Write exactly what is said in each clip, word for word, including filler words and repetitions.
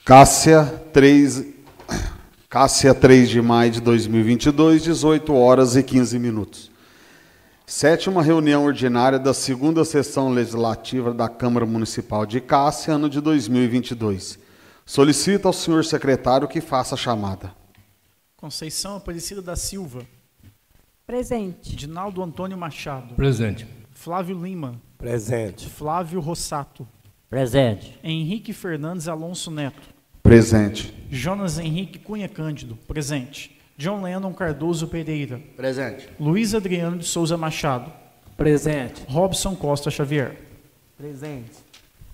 Cássia, três, Cássia, três de maio de dois mil e vinte e dois, dezoito horas e quinze minutos. Sétima reunião ordinária da segunda sessão legislativa da Câmara Municipal de Cássia, ano de dois mil e vinte e dois. Solicito ao senhor secretário que faça a chamada. Conceição Aparecida da Silva. Presente. Dinaldo Antônio Machado. Presente. Flávio Lima. Presente. Flávio Rossato. Presente. Henrique Fernandes Alonso Neto. Presente. Jonas Henrique Cunha Cândido. Presente. John Lennon Cardoso Pereira. Presente. Luiz Adriano de Souza Machado. Presente. Robson Costa Xavier. Presente.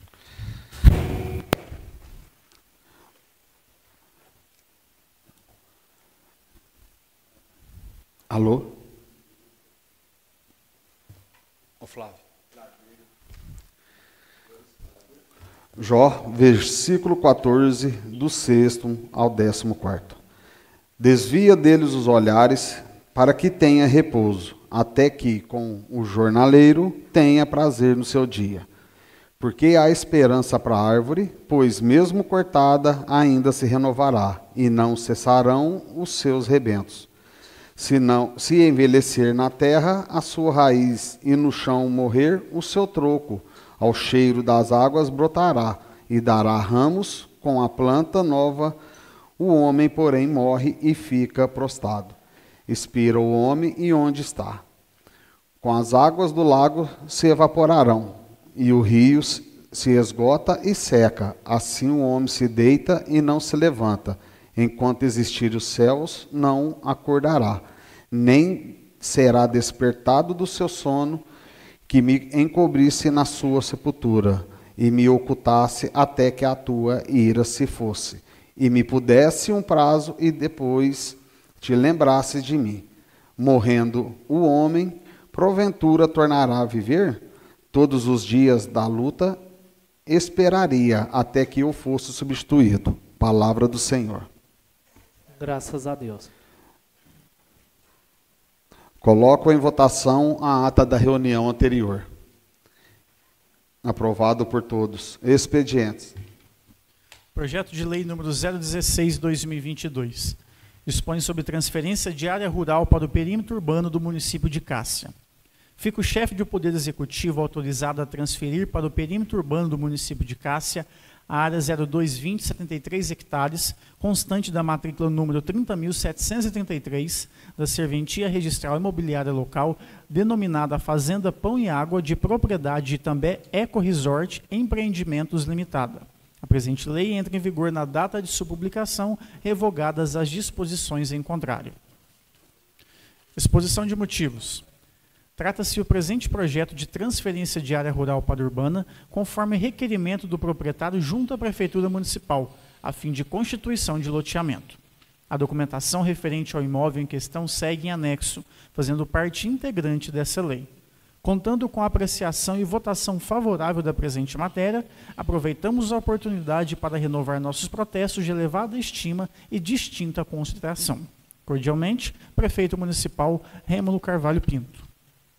Alô? Ô Flávio. Jó, versículo quatorze, do sexto ao décimo quarto. Desvia deles os olhares, para que tenha repouso, até que, com o jornaleiro, tenha prazer no seu dia. Porque há esperança para a árvore, pois mesmo cortada, ainda se renovará, e não cessarão os seus rebentos. Se, não, se envelhecer na terra, a sua raiz, e no chão morrer, o seu troco, ao cheiro das águas brotará, e dará ramos com a planta nova. O homem, porém, morre e fica prostrado. Expira o homem, e onde está? Com as águas do lago se evaporarão, e o rio se esgota e seca. Assim o homem se deita e não se levanta. Enquanto existirem os céus, não acordará, nem será despertado do seu sono, que me encobrisse na sua sepultura, e me ocultasse até que a tua ira se fosse, e me pudesse um prazo, e depois te lembrasse de mim. Morrendo o homem, porventura tornará a viver? Todos os dias da luta esperaria até que eu fosse substituído. Palavra do Senhor. Graças a Deus. Coloco em votação a ata da reunião anterior. Aprovado por todos. Expedientes. Projeto de lei número zero dezesseis barra dois mil e vinte e dois. Dispõe sobre transferência de área rural para o perímetro urbano do município de Cássia. Fica o chefe do Poder Executivo autorizado a transferir para o perímetro urbano do município de Cássia a área zero dois vinte, setenta e três hectares, constante da matrícula número trinta mil setecentos e trinta e três, da Serventia Registral Imobiliária Local, denominada Fazenda Pão e Água, de propriedade de Itambé Eco Resort Empreendimentos Limitada. A presente lei entra em vigor na data de sua publicação, revogadas as disposições em contrário. Exposição de motivos. Trata-se o presente projeto de transferência de área rural para urbana, conforme requerimento do proprietário junto à Prefeitura Municipal, a fim de constituição de loteamento. A documentação referente ao imóvel em questão segue em anexo, fazendo parte integrante dessa lei. Contando com a apreciação e votação favorável da presente matéria, aproveitamos a oportunidade para renovar nossos protestos de elevada estima e distinta consideração. Cordialmente, Prefeito Municipal Rêmulo Carvalho Pinto.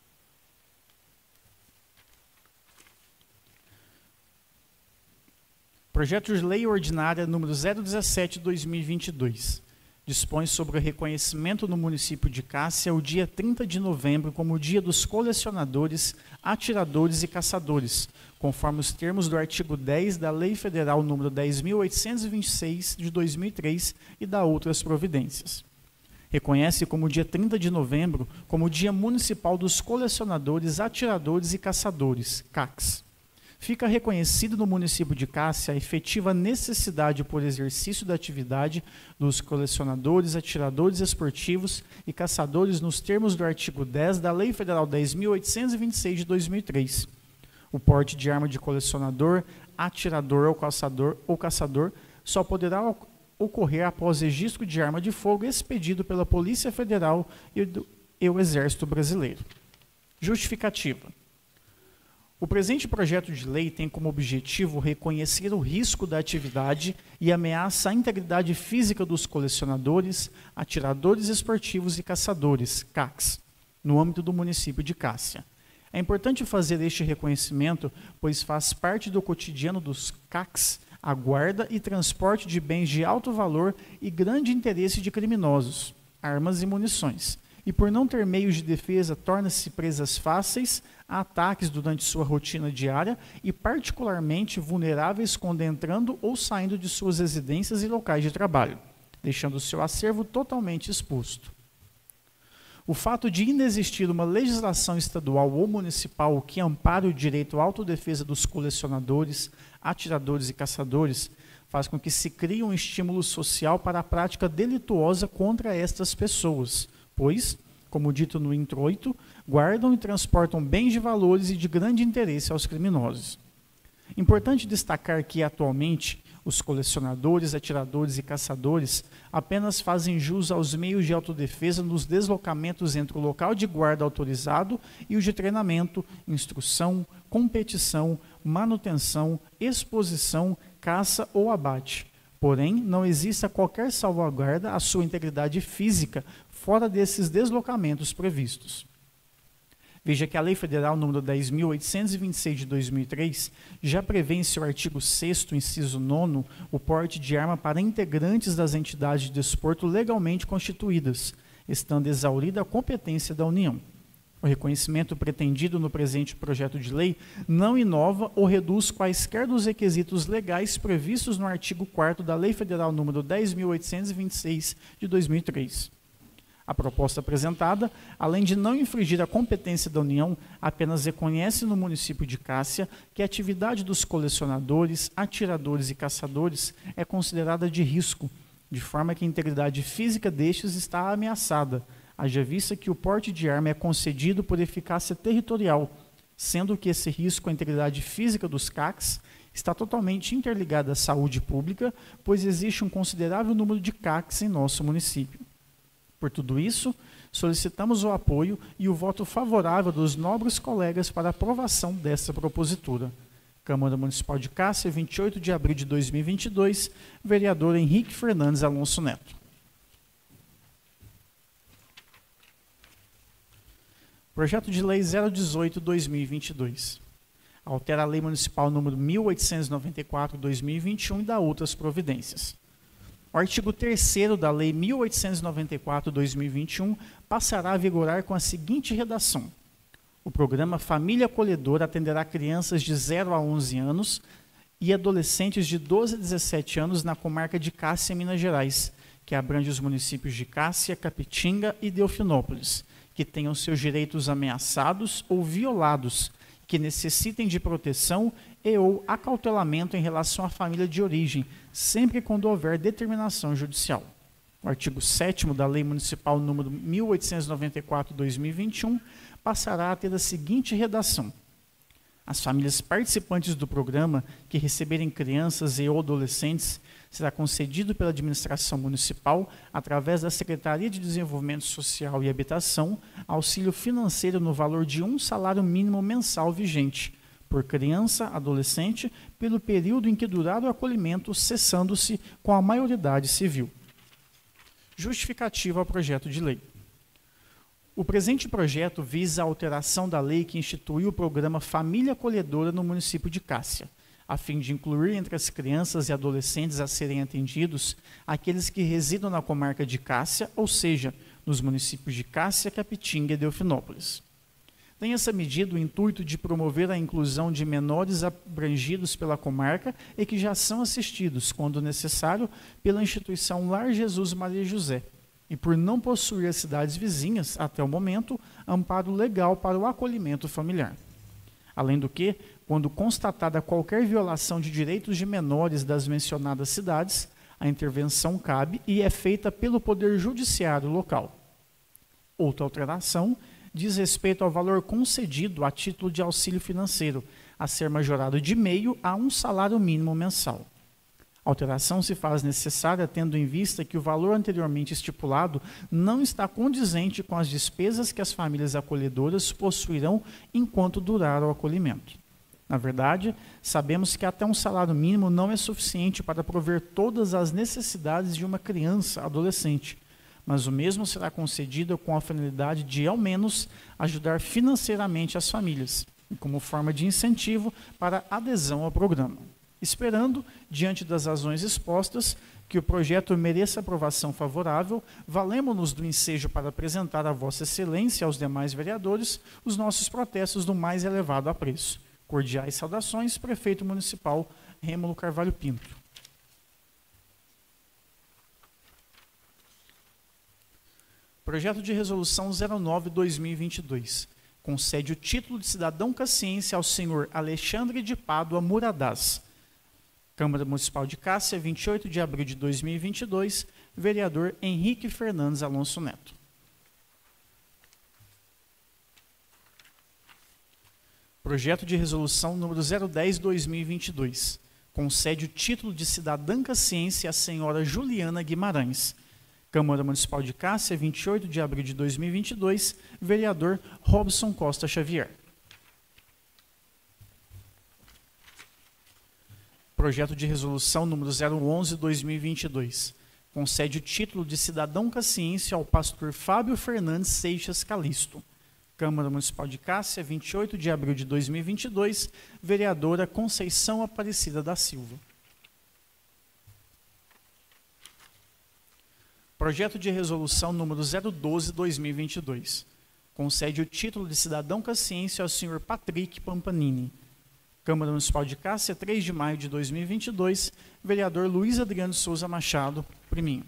Projeto de Lei Ordinária número zero dezessete barra dois mil e vinte e dois. Dispõe sobre o reconhecimento no município de Cássia o dia trinta de novembro como o Dia dos Colecionadores, Atiradores e Caçadores, conforme os termos do artigo dez da Lei Federal número dez mil oitocentos e vinte e seis de dois mil e três e da outras providências. Reconhece como dia trinta de novembro como o Dia Municipal dos Colecionadores, Atiradores e Caçadores, C A Cs. Fica reconhecido no município de Cássia a efetiva necessidade por exercício da atividade dos colecionadores, atiradores esportivos e caçadores nos termos do artigo dez da Lei Federal dez mil oitocentos e vinte e seis de dois mil e três. O porte de arma de colecionador, atirador ou caçador, ou caçador só poderá ocorrer após registro de arma de fogo expedido pela Polícia Federal e, do, e o Exército Brasileiro. Justificativa. O presente projeto de lei tem como objetivo reconhecer o risco da atividade e ameaça à integridade física dos colecionadores, atiradores esportivos e caçadores, C A Cs, no âmbito do município de Cássia. É importante fazer este reconhecimento, pois faz parte do cotidiano dos C A Cs a guarda e transporte de bens de alto valor e grande interesse de criminosos, armas e munições, e por não ter meios de defesa, torna-se presas fáceis a ataques durante sua rotina diária e particularmente vulneráveis quando entrando ou saindo de suas residências e locais de trabalho, deixando seu acervo totalmente exposto. O fato de inexistir uma legislação estadual ou municipal que ampare o direito à autodefesa dos colecionadores, atiradores e caçadores faz com que se crie um estímulo social para a prática delituosa contra estas pessoas, pois, como dito no introito, guardam e transportam bens de valores e de grande interesse aos criminosos. Importante destacar que, atualmente, os colecionadores, atiradores e caçadores apenas fazem jus aos meios de autodefesa nos deslocamentos entre o local de guarda autorizado e o de treinamento, instrução, competição, manutenção, exposição, caça ou abate. Porém, não existe qualquer salvaguarda à sua integridade física fora desses deslocamentos previstos. Veja que a Lei Federal número dez mil oitocentos e vinte e seis de dois mil e três já prevê em seu artigo sexto, inciso nono, o porte de arma para integrantes das entidades de desporto legalmente constituídas, estando exaurida a competência da União. O reconhecimento pretendido no presente projeto de lei não inova ou reduz quaisquer dos requisitos legais previstos no artigo quarto da Lei Federal número dez mil oitocentos e vinte e seis de dois mil e três. A proposta apresentada, além de não infringir a competência da União, apenas reconhece no município de Cássia que a atividade dos colecionadores, atiradores e caçadores é considerada de risco, de forma que a integridade física destes está ameaçada, haja vista que o porte de arma é concedido por eficácia territorial, sendo que esse risco à integridade física dos C A Cs está totalmente interligado à saúde pública, pois existe um considerável número de C A Cs em nosso município. Por tudo isso, solicitamos o apoio e o voto favorável dos nobres colegas para a aprovação desta propositura. Câmara Municipal de Cássia, vinte e oito de abril de dois mil e vinte e dois, vereador Henrique Fernandes Alonso Neto. Projeto de Lei zero dezoito barra dois mil e vinte e dois. Altera a Lei Municipal número mil oitocentos e noventa e quatro barra dois mil e vinte e um e dá outras providências. O artigo terceiro da Lei mil oitocentos e noventa e quatro barra dois mil e vinte e um passará a vigorar com a seguinte redação. O programa Família Acolhedora atenderá crianças de zero a onze anos e adolescentes de doze a dezessete anos na comarca de Cássia, Minas Gerais, que abrange os municípios de Cássia, Capitinga e Delfinópolis, que tenham seus direitos ameaçados ou violados, que necessitem de proteção e ou acautelamento em relação à família de origem, sempre quando houver determinação judicial. O artigo sétimo da Lei Municipal número mil oitocentos e noventa e quatro barra dois mil e vinte e um passará a ter a seguinte redação. As famílias participantes do programa que receberem crianças e ou adolescentes será concedido pela administração municipal, através da Secretaria de Desenvolvimento Social e Habitação, auxílio financeiro no valor de um salário mínimo mensal vigente, por criança, adolescente, pelo período em que durar o acolhimento, cessando-se com a maioridade civil. Justificativa ao projeto de lei. O presente projeto visa a alteração da lei que instituiu o programa Família Acolhedora no município de Cássia, a fim de incluir entre as crianças e adolescentes a serem atendidos aqueles que residam na comarca de Cássia, ou seja, nos municípios de Cássia, Capitinga e Delfinópolis. Tem essa medida o intuito de promover a inclusão de menores abrangidos pela comarca e que já são assistidos, quando necessário, pela instituição Lar Jesus Maria José, e por não possuir as cidades vizinhas, até o momento, amparo legal para o acolhimento familiar. Além do que, quando constatada qualquer violação de direitos de menores das mencionadas cidades, a intervenção cabe e é feita pelo Poder Judiciário local. Outra alteração diz respeito ao valor concedido a título de auxílio financeiro, a ser majorado de meio a um salário mínimo mensal. A alteração se faz necessária tendo em vista que o valor anteriormente estipulado não está condizente com as despesas que as famílias acolhedoras possuirão enquanto durar o acolhimento. Na verdade, sabemos que até um salário mínimo não é suficiente para prover todas as necessidades de uma criança, adolescente, mas o mesmo será concedido com a finalidade de, ao menos, ajudar financeiramente as famílias, como forma de incentivo para a adesão ao programa. Esperando, diante das razões expostas, que o projeto mereça aprovação favorável, valemos-nos do ensejo para apresentar a Vossa Excelência e aos demais vereadores os nossos protestos do mais elevado apreço. Cordiais saudações, Prefeito Municipal Rêmulo Carvalho Pinto. Projeto de Resolução zero nove barra dois mil e vinte e dois. Concede o título de cidadão caciense ao senhor Alexandre de Pádua Muradás. Câmara Municipal de Cássia, vinte e oito de abril de dois mil e vinte e dois, vereador Henrique Fernandes Alonso Neto. Projeto de Resolução número zero dez barra dois mil e vinte e dois. Concede o título de cidadã caciense à senhora Juliana Guimarães. Câmara Municipal de Cássia, vinte e oito de abril de dois mil e vinte e dois, vereador Robson Costa Xavier. Projeto de Resolução número zero onze barra dois mil e vinte e dois. Concede o título de cidadão caciense ao pastor Fábio Fernandes Seixas Calisto. Câmara Municipal de Cássia, vinte e oito de abril de dois mil e vinte e dois, vereadora Conceição Aparecida da Silva. Projeto de Resolução número zero doze barra dois mil e vinte e dois. Concede o título de cidadão caciense ao senhor Patrick Pampanini. Câmara Municipal de Cássia, três de maio de dois mil e vinte e dois, vereador Luiz Adriano Souza Machado, priminho.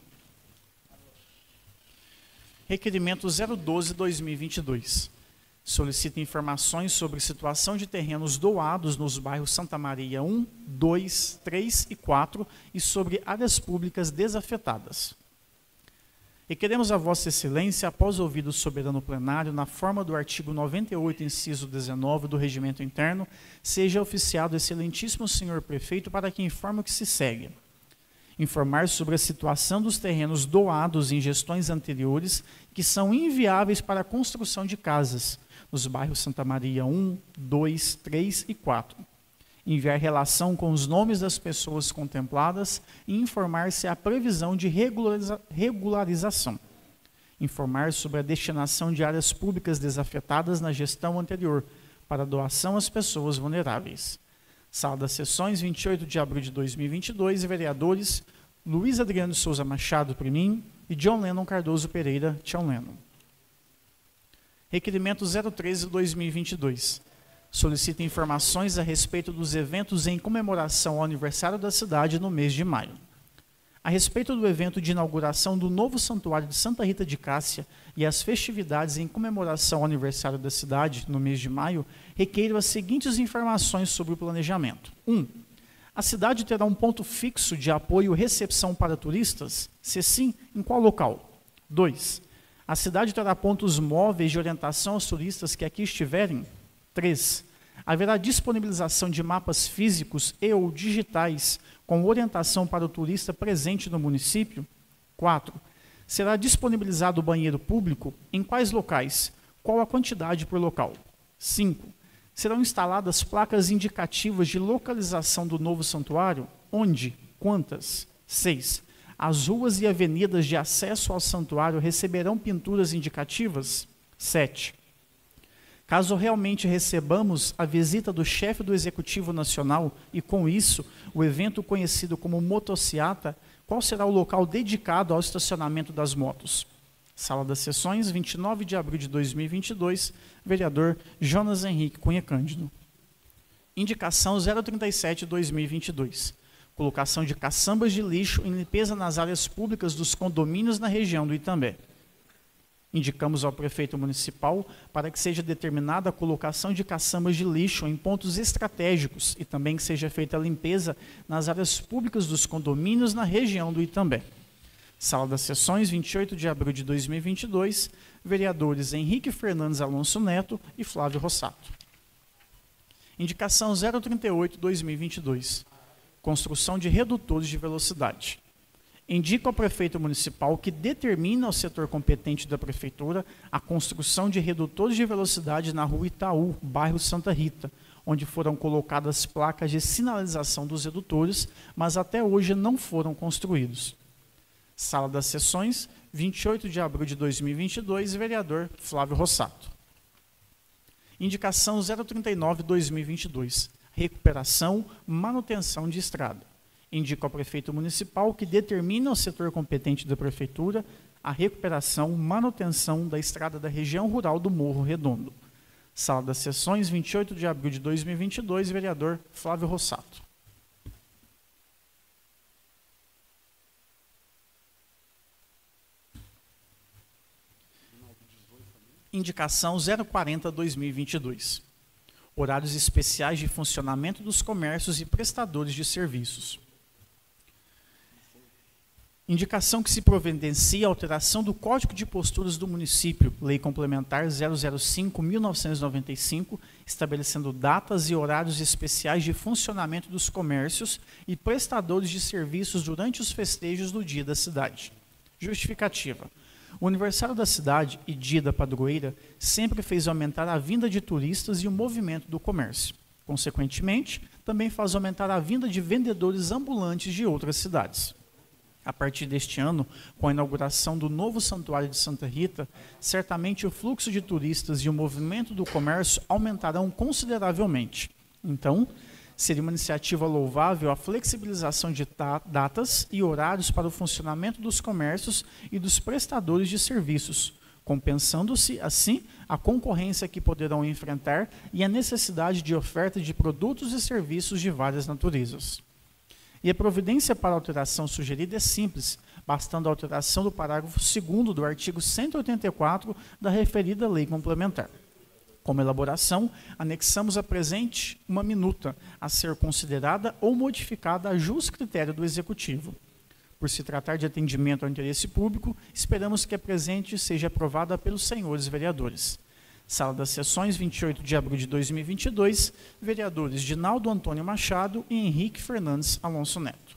Requerimento zero doze barra dois mil e vinte e dois. Solicita informações sobre situação de terrenos doados nos bairros Santa Maria um, dois, três e quatro e sobre áreas públicas desafetadas. Requeremos a Vossa Excelência, após ouvido o soberano plenário, na forma do artigo noventa e oito, inciso dezenove do Regimento Interno, seja oficiado o excelentíssimo senhor prefeito para que informe o que se segue. Informar sobre a situação dos terrenos doados em gestões anteriores que são inviáveis para a construção de casas, nos bairros Santa Maria um, dois, três e quatro. Enviar relação com os nomes das pessoas contempladas e informar se há previsão de regulariza- regularização. Informar sobre a destinação de áreas públicas desafetadas na gestão anterior, para doação às pessoas vulneráveis. Sala das Sessões, vinte e oito de abril de dois mil e vinte e dois, vereadores Luiz Adriano Souza Machado, Primim, e John Lennon Cardoso Pereira, Tião Lennon. Requerimento zero treze barra dois mil e vinte e dois. Solicita informações a respeito dos eventos em comemoração ao aniversário da cidade no mês de maio. A respeito do evento de inauguração do novo santuário de Santa Rita de Cássia e as festividades em comemoração ao aniversário da cidade no mês de maio, requeiro as seguintes informações sobre o planejamento. um. A cidade terá um ponto fixo de apoio e recepção para turistas? Se sim, em qual local? dois. A cidade terá pontos móveis de orientação aos turistas que aqui estiverem? três. Haverá disponibilização de mapas físicos e ou digitais com orientação para o turista presente no município? quatro. Será disponibilizado o banheiro público? Em quais locais? Qual a quantidade por local? cinco. Serão instaladas placas indicativas de localização do novo santuário? Onde? Quantas? seis. As ruas e avenidas de acesso ao santuário receberão pinturas indicativas? sete. Caso realmente recebamos a visita do chefe do Executivo Nacional e, com isso, o evento conhecido como motociata, qual será o local dedicado ao estacionamento das motos? Sala das Sessões, vinte e nove de abril de dois mil e vinte e dois, vereador Jonas Henrique Cunha Cândido. Indicação zero trinta e sete barra dois mil e vinte e dois. Colocação de caçambas de lixo em limpeza nas áreas públicas dos condomínios na região do Itambé. Indicamos ao prefeito municipal para que seja determinada a colocação de caçambas de lixo em pontos estratégicos e também que seja feita a limpeza nas áreas públicas dos condomínios na região do Itambé. Sala das Sessões, vinte e oito de abril de dois mil e vinte e dois, vereadores Henrique Fernandes Alonso Neto e Flávio Rossato. Indicação zero trinta e oito barra dois mil e vinte e dois. Construção de redutores de velocidade. Indica ao prefeito municipal que determina ao setor competente da prefeitura a construção de redutores de velocidade na rua Itaú, bairro Santa Rita, onde foram colocadas placas de sinalização dos redutores, mas até hoje não foram construídos. Sala das Sessões, vinte e oito de abril de dois mil e vinte e dois, vereador Flávio Rossato. Indicação zero trinta e nove barra dois mil e vinte e dois. recuperação, manutenção de estrada. Indica ao prefeito municipal que determina ao setor competente da prefeitura a recuperação, manutenção da estrada da região rural do Morro Redondo. Sala das Sessões, vinte e oito de abril de dois mil e vinte e dois, vereador Flávio Rossato. Indicação zero quarenta barra dois mil e vinte e dois. Horários especiais de funcionamento dos comércios e prestadores de serviços. Indicação que se providencia a alteração do Código de Posturas do município, Lei Complementar zero zero cinco barra mil novecentos e noventa e cinco, estabelecendo datas e horários especiais de funcionamento dos comércios e prestadores de serviços durante os festejos do Dia da Cidade. Justificativa. O aniversário da cidade e Dia da Padroeira sempre fez aumentar a vinda de turistas e o movimento do comércio. Consequentemente, também faz aumentar a vinda de vendedores ambulantes de outras cidades. A partir deste ano, com a inauguração do novo Santuário de Santa Rita, certamente o fluxo de turistas e o movimento do comércio aumentarão consideravelmente. Então, seria uma iniciativa louvável a flexibilização de datas e horários para o funcionamento dos comércios e dos prestadores de serviços, compensando-se, assim, a concorrência que poderão enfrentar e a necessidade de oferta de produtos e serviços de várias naturezas. E a providência para a alteração sugerida é simples, bastando a alteração do parágrafo segundo do artigo cento e oitenta e quatro da referida lei complementar. Como elaboração, anexamos a presente uma minuta a ser considerada ou modificada a justo critério do Executivo. Por se tratar de atendimento ao interesse público, esperamos que a presente seja aprovada pelos senhores vereadores. Sala das Sessões, vinte e oito de abril de dois mil e vinte e dois, vereadores Dinaldo Antônio Machado e Henrique Fernandes Alonso Neto.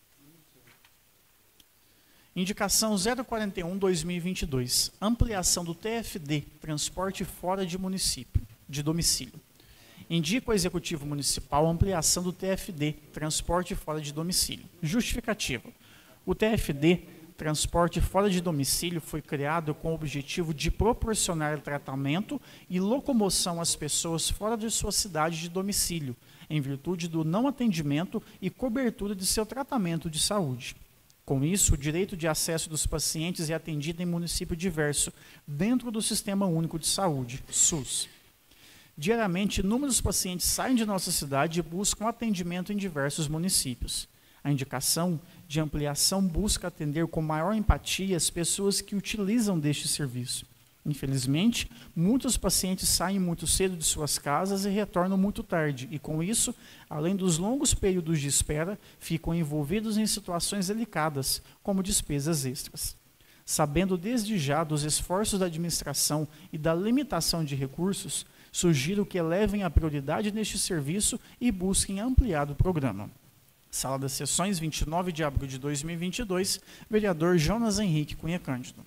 Indicação zero quarenta e um barra dois mil e vinte e dois, ampliação do T F D, transporte fora de município, de domicílio. Indica ao Executivo Municipal a ampliação do T F D, transporte fora de domicílio. Justificativa. O T F D, transporte fora de domicílio, foi criado com o objetivo de proporcionar tratamento e locomoção às pessoas fora de sua cidade de domicílio, em virtude do não atendimento e cobertura de seu tratamento de saúde. Com isso, o direito de acesso dos pacientes é atendido em município diverso, dentro do Sistema Único de Saúde, SUS. Diariamente, inúmeros pacientes saem de nossa cidade e buscam atendimento em diversos municípios. A indicação de ampliação busca atender com maior empatia as pessoas que utilizam deste serviço. Infelizmente, muitos pacientes saem muito cedo de suas casas e retornam muito tarde, e com isso, além dos longos períodos de espera, ficam envolvidos em situações delicadas, como despesas extras. Sabendo desde já dos esforços da administração e da limitação de recursos, sugiro que elevem a prioridade neste serviço e busquem ampliar o programa. Sala das Sessões, vinte e nove de abril de dois mil e vinte e dois, vereador Jonas Henrique Cunha Cândido.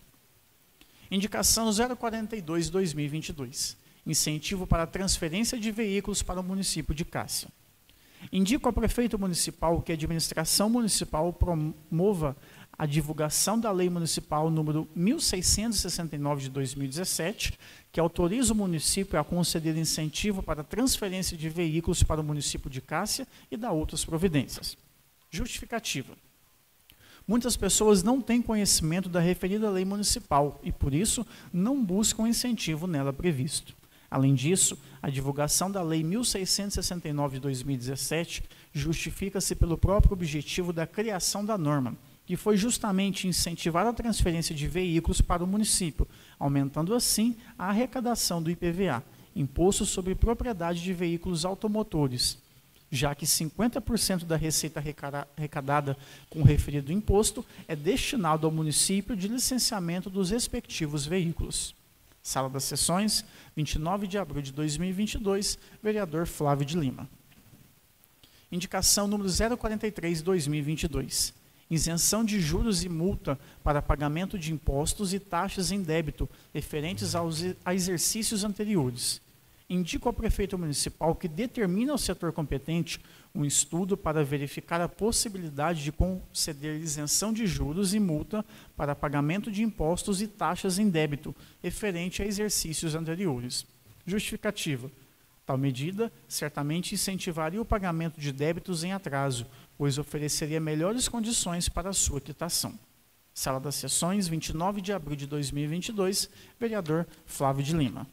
Indicação zero quarenta e dois barra dois mil e vinte e dois, incentivo para a transferência de veículos para o município de Cássia. Indico ao prefeito municipal que a administração municipal promova a divulgação da Lei Municipal número mil seiscentos e sessenta e nove de dois mil e dezessete, que autoriza o município a conceder incentivo para a transferência de veículos para o município de Cássia e dá outras providências. Justificativa. Muitas pessoas não têm conhecimento da referida lei municipal e, por isso, não buscam incentivo nela previsto. Além disso, a divulgação da Lei mil seiscentos e sessenta e nove de dois mil e dezessete justifica-se pelo próprio objetivo da criação da norma, que foi justamente incentivar a transferência de veículos para o município, aumentando assim a arrecadação do I P V A, Imposto sobre Propriedade de Veículos Automotores, já que cinquenta por cento da receita arrecadada com o referido imposto é destinado ao município de licenciamento dos respectivos veículos. Sala das Sessões, vinte e nove de abril de dois mil e vinte e dois, vereador Flávio de Lima. Indicação número zero quarenta e três barra dois mil e vinte e dois. Isenção de juros e multa para pagamento de impostos e taxas em débito referentes aos a exercícios anteriores. Indico ao prefeito municipal que determina ao setor competente um estudo para verificar a possibilidade de conceder isenção de juros e multa para pagamento de impostos e taxas em débito referente a exercícios anteriores. Justificativa. Tal medida certamente incentivaria o pagamento de débitos em atraso, pois ofereceria melhores condições para a sua quitação. Sala das Sessões, vinte e nove de abril de dois mil e vinte e dois, vereador Flávio de Lima.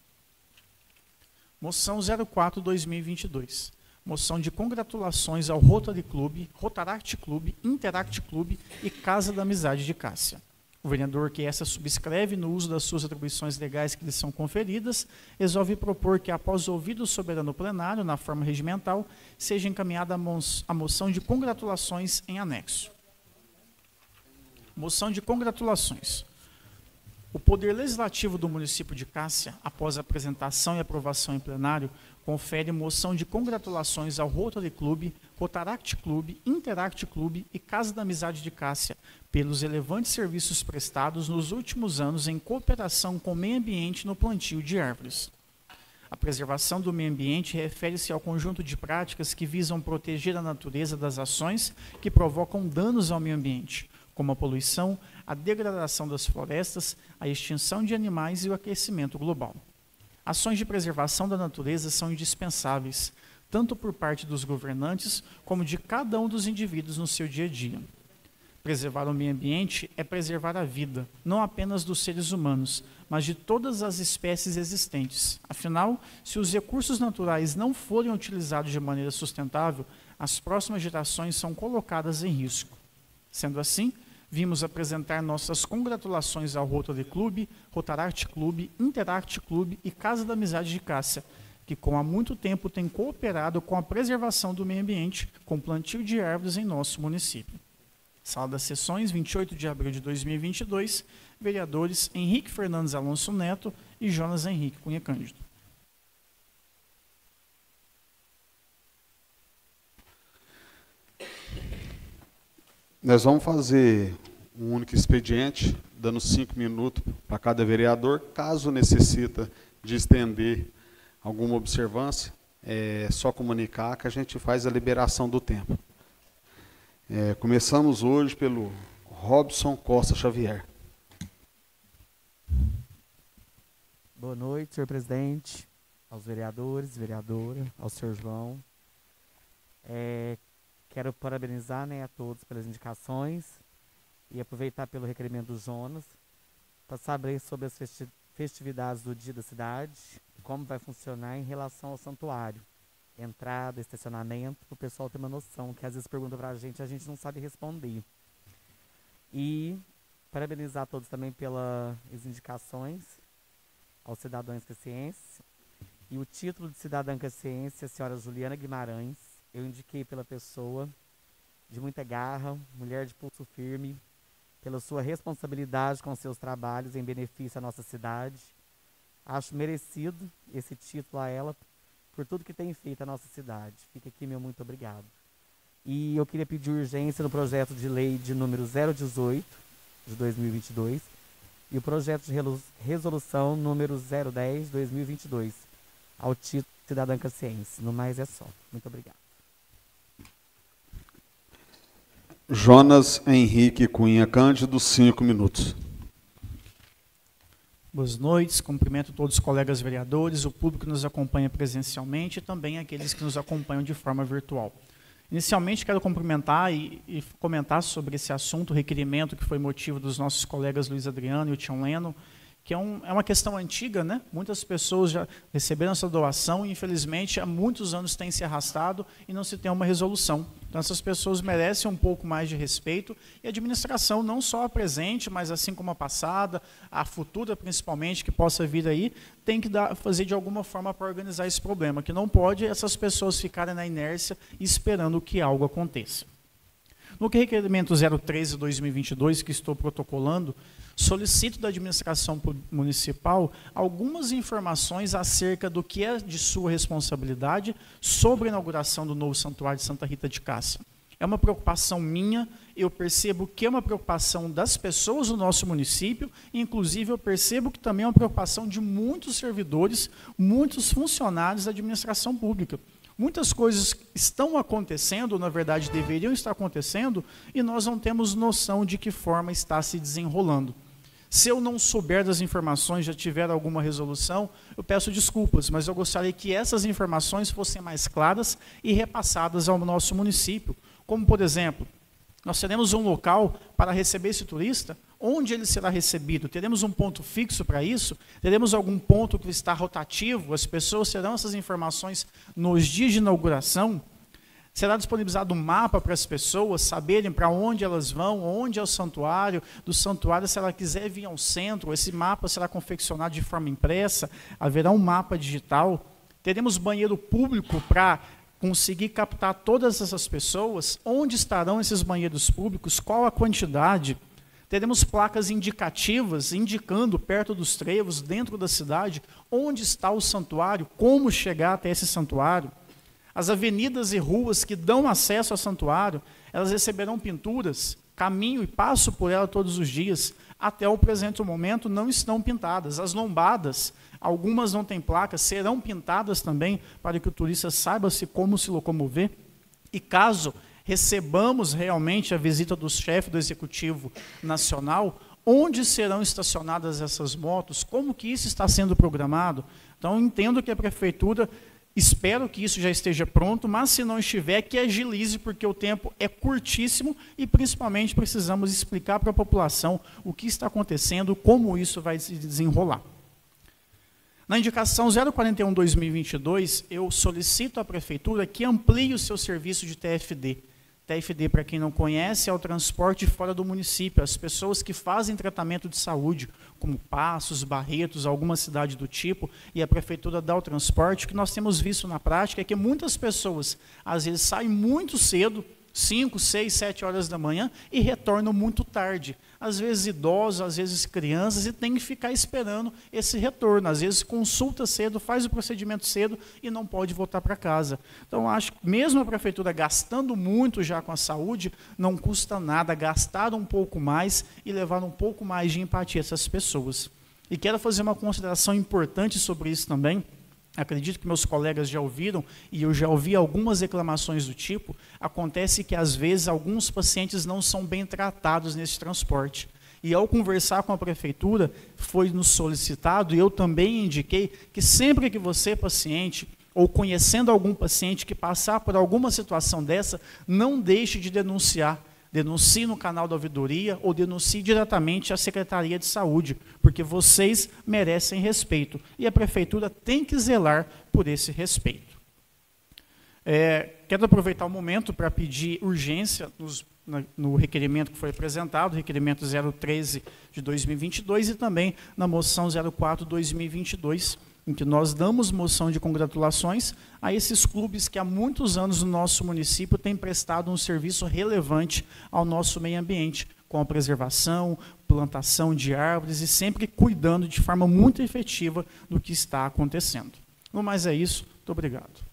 Moção zero quatro barra dois mil e vinte e dois. Moção de congratulações ao Rotary Clube, Rotaract Clube, Interact Clube e Casa da Amizade de Cássia. O vereador que essa subscreve, no uso das suas atribuições legais que lhe são conferidas, resolve propor que, após ouvido o soberano plenário, na forma regimental, seja encaminhada a, mo a moção de congratulações em anexo. Moção de congratulações. O Poder Legislativo do município de Cássia, após a apresentação e aprovação em plenário, confere moção de congratulações ao Rotary Clube, Rotaract Clube, Interact Clube e Casa da Amizade de Cássia pelos relevantes serviços prestados nos últimos anos em cooperação com o meio ambiente no plantio de árvores. A preservação do meio ambiente refere-se ao conjunto de práticas que visam proteger a natureza das ações que provocam danos ao meio ambiente, como a poluição, a degradação das florestas, a extinção de animais e o aquecimento global. Ações de preservação da natureza são indispensáveis, tanto por parte dos governantes, como de cada um dos indivíduos no seu dia a dia. Preservar o meio ambiente é preservar a vida, não apenas dos seres humanos, mas de todas as espécies existentes. Afinal, se os recursos naturais não forem utilizados de maneira sustentável, as próximas gerações são colocadas em risco. Sendo assim, vimos apresentar nossas congratulações ao Rotary Clube, Rotaract Clube, Interact Clube e Casa da Amizade de Cássia, que com há muito tempo tem cooperado com a preservação do meio ambiente, com plantio de árvores em nosso município. Sala das Sessões, vinte e oito de abril de dois mil e vinte e dois, vereadores Henrique Fernandes Alonso Neto e Jonas Henrique Cunha Cândido. Nós vamos fazer um único expediente, dando cinco minutos para cada vereador. Caso necessita de estender alguma observância, é só comunicar que a gente faz a liberação do tempo. É, começamos hoje pelo Robson Costa Xavier. Boa noite, senhor presidente, aos vereadores, vereadora, ao senhor João. É, quero parabenizar, né, a todos pelas indicações e aproveitar pelo requerimento do Jonas para saber sobre as festi festividades do Dia da Cidade, como vai funcionar em relação ao santuário. Entrada, estacionamento, para o pessoal ter uma noção, que às vezes pergunta para a gente, a gente não sabe responder. E parabenizar a todos também pelas indicações aos cidadãos cassienses. E o título de cidadã cassiense, a senhora Juliana Guimarães, eu indiquei pela pessoa de muita garra, mulher de pulso firme, pela sua responsabilidade com seus trabalhos em benefício à nossa cidade. Acho merecido esse título a ela, por tudo que tem feito a nossa cidade. Fica aqui meu muito obrigado. E eu queria pedir urgência no projeto de lei de número zero dezoito, de dois mil e vinte e dois, e o projeto de resolução número zero dez, dois mil e vinte e dois, ao título de cidadã cassiense. No mais é só. Muito obrigado. Jonas Henrique Cunha Cândido, cinco minutos. Boas noites, cumprimento todos os colegas vereadores, o público que nos acompanha presencialmente e também aqueles que nos acompanham de forma virtual. Inicialmente, quero cumprimentar e, e comentar sobre esse assunto, o requerimento que foi motivo dos nossos colegas Luiz Adriano e o Tião Leno, que é, um, é uma questão antiga, né? Muitas pessoas já receberam essa doação e, infelizmente, há muitos anos tem se arrastado e não se tem uma resolução. Então, essas pessoas merecem um pouco mais de respeito e a administração, não só a presente, mas assim como a passada, a futura principalmente, que possa vir aí, tem que dar, fazer de alguma forma para organizar esse problema, que não pode essas pessoas ficarem na inércia esperando que algo aconteça. No requerimento zero treze, dois mil e vinte e dois, que estou protocolando, solicito da administração municipal algumas informações acerca do que é de sua responsabilidade sobre a inauguração do novo santuário de Santa Rita de Cássia. É uma preocupação minha, eu percebo que é uma preocupação das pessoas do nosso município, e inclusive eu percebo que também é uma preocupação de muitos servidores, muitos funcionários da administração pública. Muitas coisas estão acontecendo, na verdade deveriam estar acontecendo, e nós não temos noção de que forma está se desenrolando. Se eu não souber das informações, já tiver alguma resolução, eu peço desculpas, mas eu gostaria que essas informações fossem mais claras e repassadas ao nosso município. Como, por exemplo, nós teremos um local para receber esse turista, onde ele será recebido? Teremos um ponto fixo para isso? Teremos algum ponto que está rotativo? As pessoas terão essas informações nos dias de inauguração? Será disponibilizado um mapa para as pessoas saberem para onde elas vão, onde é o santuário, do santuário, se ela quiser vir ao centro, esse mapa será confeccionado de forma impressa, haverá um mapa digital. Teremos banheiro público para conseguir captar todas essas pessoas, onde estarão esses banheiros públicos, qual a quantidade. Teremos placas indicativas, indicando perto dos trevos, dentro da cidade, onde está o santuário, como chegar até esse santuário. As avenidas e ruas que dão acesso ao santuário, elas receberão pinturas, caminho e passo por ela todos os dias. Até o presente momento não estão pintadas. As lombadas, algumas não têm placas, serão pintadas também para que o turista saiba-se como se locomover. E caso recebamos realmente a visita do chefe do Executivo Nacional, onde serão estacionadas essas motos, como que isso está sendo programado? Então, entendo que a Prefeitura, espero que isso já esteja pronto, mas se não estiver, que agilize, porque o tempo é curtíssimo e, principalmente, precisamos explicar para a população o que está acontecendo, como isso vai se desenrolar. Na indicação zero quarenta e um barra dois mil e vinte e dois, eu solicito à Prefeitura que amplie o seu serviço de T F D. T F D, para quem não conhece, é o transporte fora do município. As pessoas que fazem tratamento de saúde, como Passos, Barretos, alguma cidade do tipo, e a Prefeitura dá o transporte. O que nós temos visto na prática é que muitas pessoas, às vezes, saem muito cedo, cinco, seis, sete horas da manhã, e retornam muito tarde. Às vezes idosos, às vezes crianças, e tem que ficar esperando esse retorno. Às vezes consulta cedo, faz o procedimento cedo e não pode voltar para casa. Então, acho que mesmo a Prefeitura gastando muito já com a saúde, não custa nada gastar um pouco mais e levar um pouco mais de empatia a essas pessoas. E quero fazer uma consideração importante sobre isso também. Acredito que meus colegas já ouviram, e eu já ouvi algumas reclamações do tipo. Acontece que, às vezes, alguns pacientes não são bem tratados nesse transporte. E, ao conversar com a Prefeitura, foi nos solicitado, e eu também indiquei, que sempre que você, paciente, ou conhecendo algum paciente que passar por alguma situação dessa, não deixe de denunciar. Denuncie no canal da ouvidoria ou denuncie diretamente à Secretaria de Saúde, porque vocês merecem respeito e a Prefeitura tem que zelar por esse respeito. É, quero aproveitar o momento para pedir urgência nos, na, no requerimento que foi apresentado, requerimento zero treze de dois mil e vinte e dois, e também na moção zero quatro de dois mil e vinte e dois, em que nós damos moção de congratulações a esses clubes que há muitos anos no nosso município têm prestado um serviço relevante ao nosso meio ambiente, com a preservação, plantação de árvores e sempre cuidando de forma muito efetiva do que está acontecendo. No mais é isso, muito obrigado.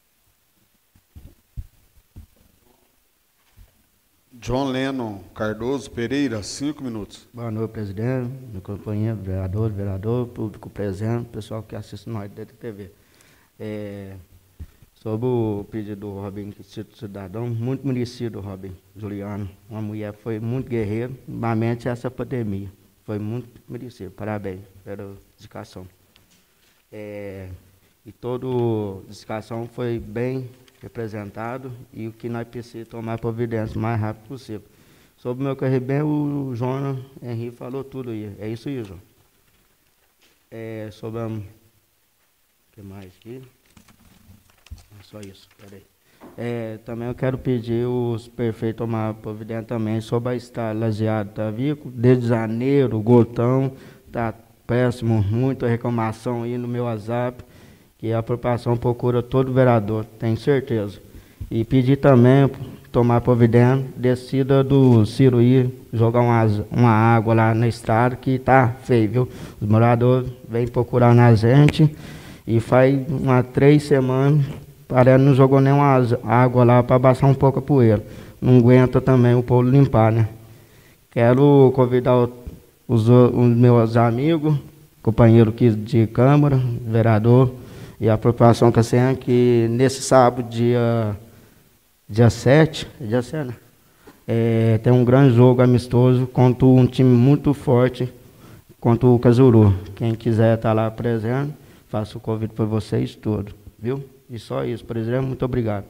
John Lennon Cardoso Pereira, cinco minutos. Boa noite, presidente, meu companheiro, vereador, vereador, público presente, pessoal que assiste nós da T V. É, sobre o pedido do Robin Cidadão, muito merecido, Robin Juliano. Uma mulher foi muito guerreira, normalmente essa pandemia. Foi muito merecido. Parabéns pela dedicação. É, e toda a dedicação foi bem representado e o que nós precisamos tomar providência o mais rápido possível. Sobre o meu carro bem, o Jonas Henrique falou tudo aí. É isso aí, João. É, sobre a... O que mais aqui? É só isso, peraí. É, também eu quero pedir os prefeitos tomar providência também sobre a estrada lajeado Tavico. Desde janeiro, o gotão está péssimo, muita reclamação aí no meu WhatsApp, que a população procura todo vereador, tenho certeza. E pedir também, tomar providência, descida do Ciro ir, jogar uma, uma água lá na estrada, que está feio, viu? Os moradores vêm procurar na gente, e faz umas três semanas, parece que não jogou nenhuma água lá para baixar um pouco a poeira. Não aguenta também o povo limpar, né? Quero convidar os, os meus amigos, companheiro aqui de Câmara, vereador, e a população cassiana, que nesse sábado, dia, dia sete, dia sete, né? É, tem um grande jogo amistoso contra um time muito forte, quanto o Casuru. Quem quiser estar lá presente, faço o convite para vocês todos, viu? E só isso, presidente, muito obrigado.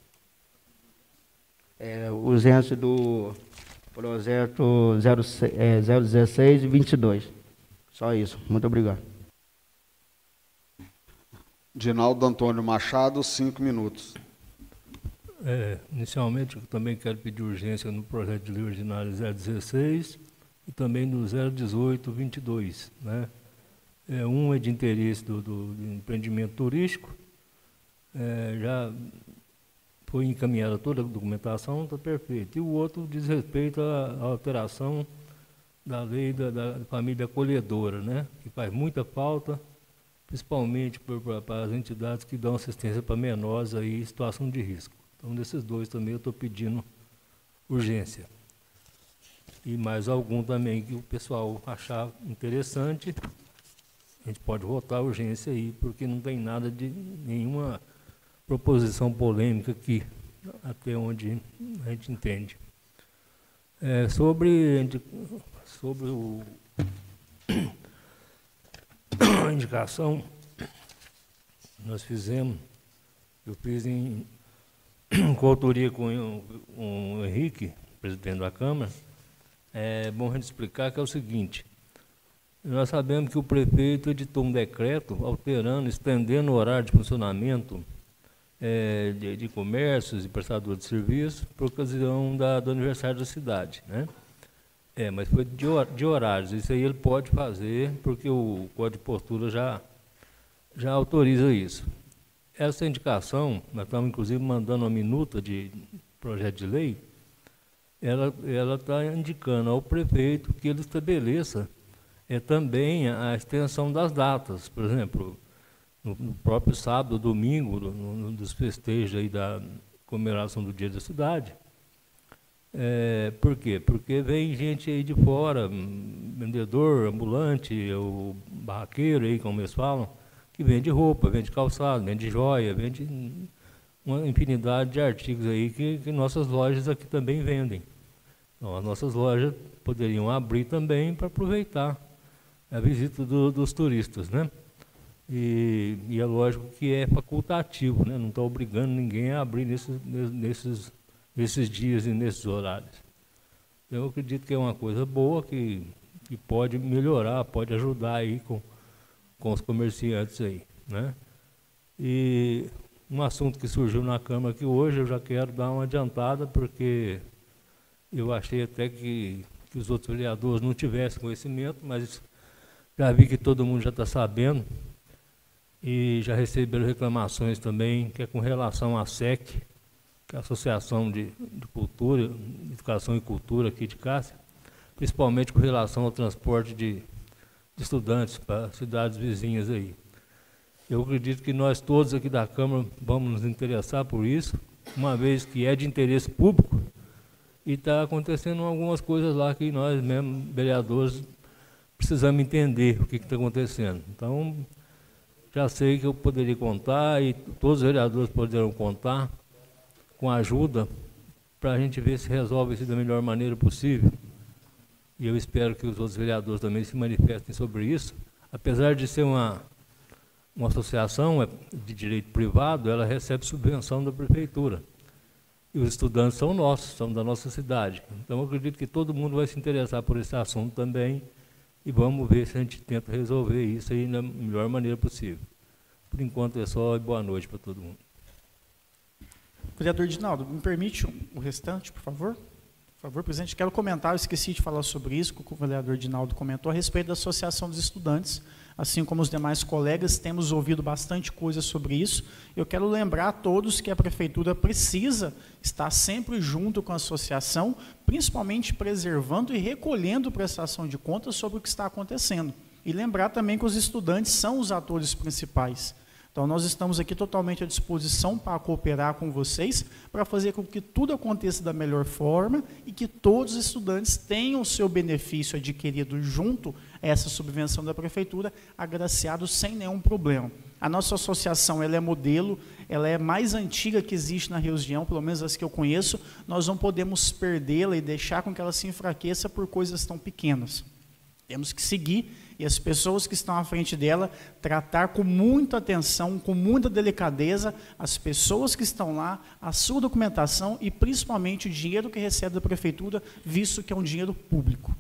É, urgência do projeto zero dezesseis e vinte e dois. Só isso, muito obrigado. Dinaldo Antônio Machado, cinco minutos. É, inicialmente, eu também quero pedir urgência no projeto de lei ordinário zero dezesseis e também no zero dezoito vinte e dois. Né? É, um é de interesse do, do, do empreendimento turístico, é, já foi encaminhada toda a documentação, está perfeito. E o outro diz respeito à, à alteração da lei da, da família acolhedora, né? Que faz muita falta, principalmente para as entidades que dão assistência para menores aí em situação de risco. Então, desses dois também eu estou pedindo urgência. E mais algum também que o pessoal achar interessante, a gente pode votar a urgência aí, porque não tem nada de nenhuma proposição polêmica aqui, até onde a gente entende. É, sobre, sobre o, a indicação que nós fizemos, eu fiz em coautoria com o, o Henrique, presidente da Câmara. É bom a gente explicar que é o seguinte: nós sabemos que o prefeito editou um decreto alterando, estendendo o horário de funcionamento é, de, de comércios e prestadores de serviço por ocasião da, do aniversário da cidade, né? É, mas foi de, de horários. Isso aí ele pode fazer, porque o Código de Postura já, já autoriza isso. Essa indicação, nós estamos inclusive mandando uma minuta de projeto de lei, ela ela está indicando ao prefeito que ele estabeleça é, também a extensão das datas. Por exemplo, no, no próprio sábado, domingo, no, no, dos festejos aí da comemoração do Dia da Cidade. É, por quê? Porque vem gente aí de fora, vendedor, ambulante, o barraqueiro aí, como eles falam, que vende roupa, vende calçado, vende joia, vende uma infinidade de artigos aí que, que nossas lojas aqui também vendem. Então, as nossas lojas poderiam abrir também para aproveitar a visita do, dos turistas, né? E, e é lógico que é facultativo, né? Não está obrigando ninguém a abrir nesses, nesses, nesses dias e nesses horários. Eu acredito que é uma coisa boa, que, que pode melhorar, pode ajudar aí com, com os comerciantes aí, né? E um assunto que surgiu na Câmara aqui hoje, eu já quero dar uma adiantada, porque eu achei até que, que os outros vereadores não tivessem conhecimento, mas já vi que todo mundo já está sabendo, e já receberam reclamações também, que é com relação à S E C, que é a Associação de, de Cultura, Educação e Cultura aqui de Cássia, principalmente com relação ao transporte de, de estudantes para cidades vizinhas aí. Eu acredito que nós todos aqui da Câmara vamos nos interessar por isso, uma vez que é de interesse público, e está acontecendo algumas coisas lá que nós mesmos, vereadores, precisamos entender o que está acontecendo. Então, já sei que eu poderia contar, e todos os vereadores poderão contar, com ajuda, para a gente ver se resolve isso da melhor maneira possível. E eu espero que os outros vereadores também se manifestem sobre isso. Apesar de ser uma, uma associação de direito privado, ela recebe subvenção da prefeitura. E os estudantes são nossos, são da nossa cidade. Então, eu acredito que todo mundo vai se interessar por esse assunto também, e vamos ver se a gente tenta resolver isso aí da melhor maneira possível. Por enquanto é só, e boa noite para todo mundo. Vereador Dinaldo, me permite o restante, por favor? Por favor, presidente, quero comentar, eu esqueci de falar sobre isso, que o vereador Dinaldo comentou, a respeito da Associação dos Estudantes. Assim como os demais colegas, temos ouvido bastante coisa sobre isso. Eu quero lembrar a todos que a Prefeitura precisa estar sempre junto com a associação, principalmente preservando e recolhendo prestação de contas sobre o que está acontecendo. E lembrar também que os estudantes são os atores principais. Então, nós estamos aqui totalmente à disposição para cooperar com vocês, para fazer com que tudo aconteça da melhor forma e que todos os estudantes tenham o seu benefício adquirido junto a essa subvenção da Prefeitura, agraciado sem nenhum problema. A nossa associação ela é modelo, ela é mais antiga que existe na região, pelo menos as que eu conheço, nós não podemos perdê-la e deixar com que ela se enfraqueça por coisas tão pequenas. Temos que seguir e as pessoas que estão à frente dela tratar com muita atenção, com muita delicadeza, as pessoas que estão lá, a sua documentação e principalmente o dinheiro que recebe da prefeitura, visto que é um dinheiro público.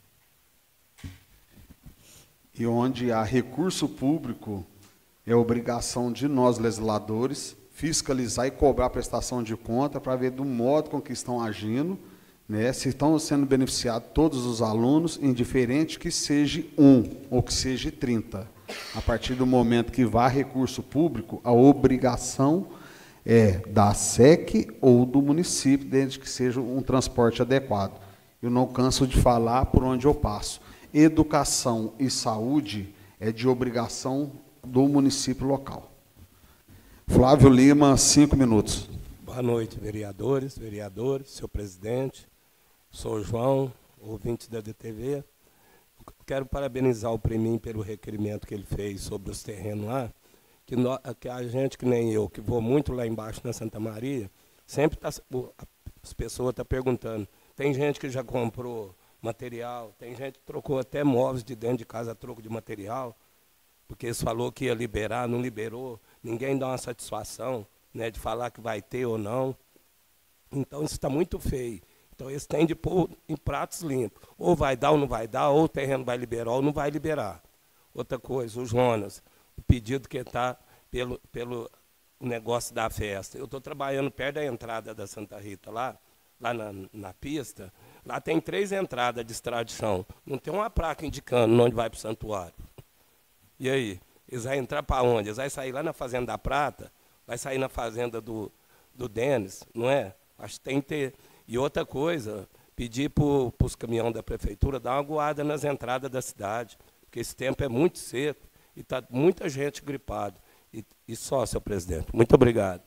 E onde há recurso público, é obrigação de nós, legisladores, fiscalizar e cobrar a prestação de conta para ver do modo com que estão agindo, né, se estão sendo beneficiados todos os alunos, indiferente que seja um ou que seja trinta. A partir do momento que vá recurso público, a obrigação é da S E C ou do município, desde que seja um transporte adequado. Eu não canso de falar por onde eu passo. Educação e saúde é de obrigação do município local. Flávio Lima, cinco minutos. Boa noite, vereadores, vereadores, senhor presidente. Sou João, ouvinte da D T V. Quero parabenizar o Primin pelo requerimento que ele fez sobre os terrenos lá, que, nós, que a gente, que nem eu, que vou muito lá embaixo na Santa Maria, sempre tá, as pessoas estão perguntando. Tem gente que já comprou material, tem gente que trocou até móveis de dentro de casa a troco de material, porque eles falou que ia liberar, não liberou, ninguém dá uma satisfação, né, de falar que vai ter ou não. Então isso está muito feio. Então eles têm de pôr em pratos limpos. Ou vai dar ou não vai dar, ou o terreno vai liberar ou não vai liberar. Outra coisa, o Jonas, o pedido que está pelo, pelo negócio da festa. Eu estou trabalhando perto da entrada da Santa Rita, lá, lá na, na pista. Lá tem três entradas de estrada de chão. Não tem uma placa indicando onde vai para o santuário. E aí? Eles vão entrar para onde? Eles vão sair lá na Fazenda da Prata, vai sair na Fazenda do, do Denis, não é? Acho que tem que ter. E outra coisa, pedir para os caminhões da prefeitura dar uma guarda nas entradas da cidade, porque esse tempo é muito seco e está muita gente gripada. E, e só, senhor presidente. Muito obrigado.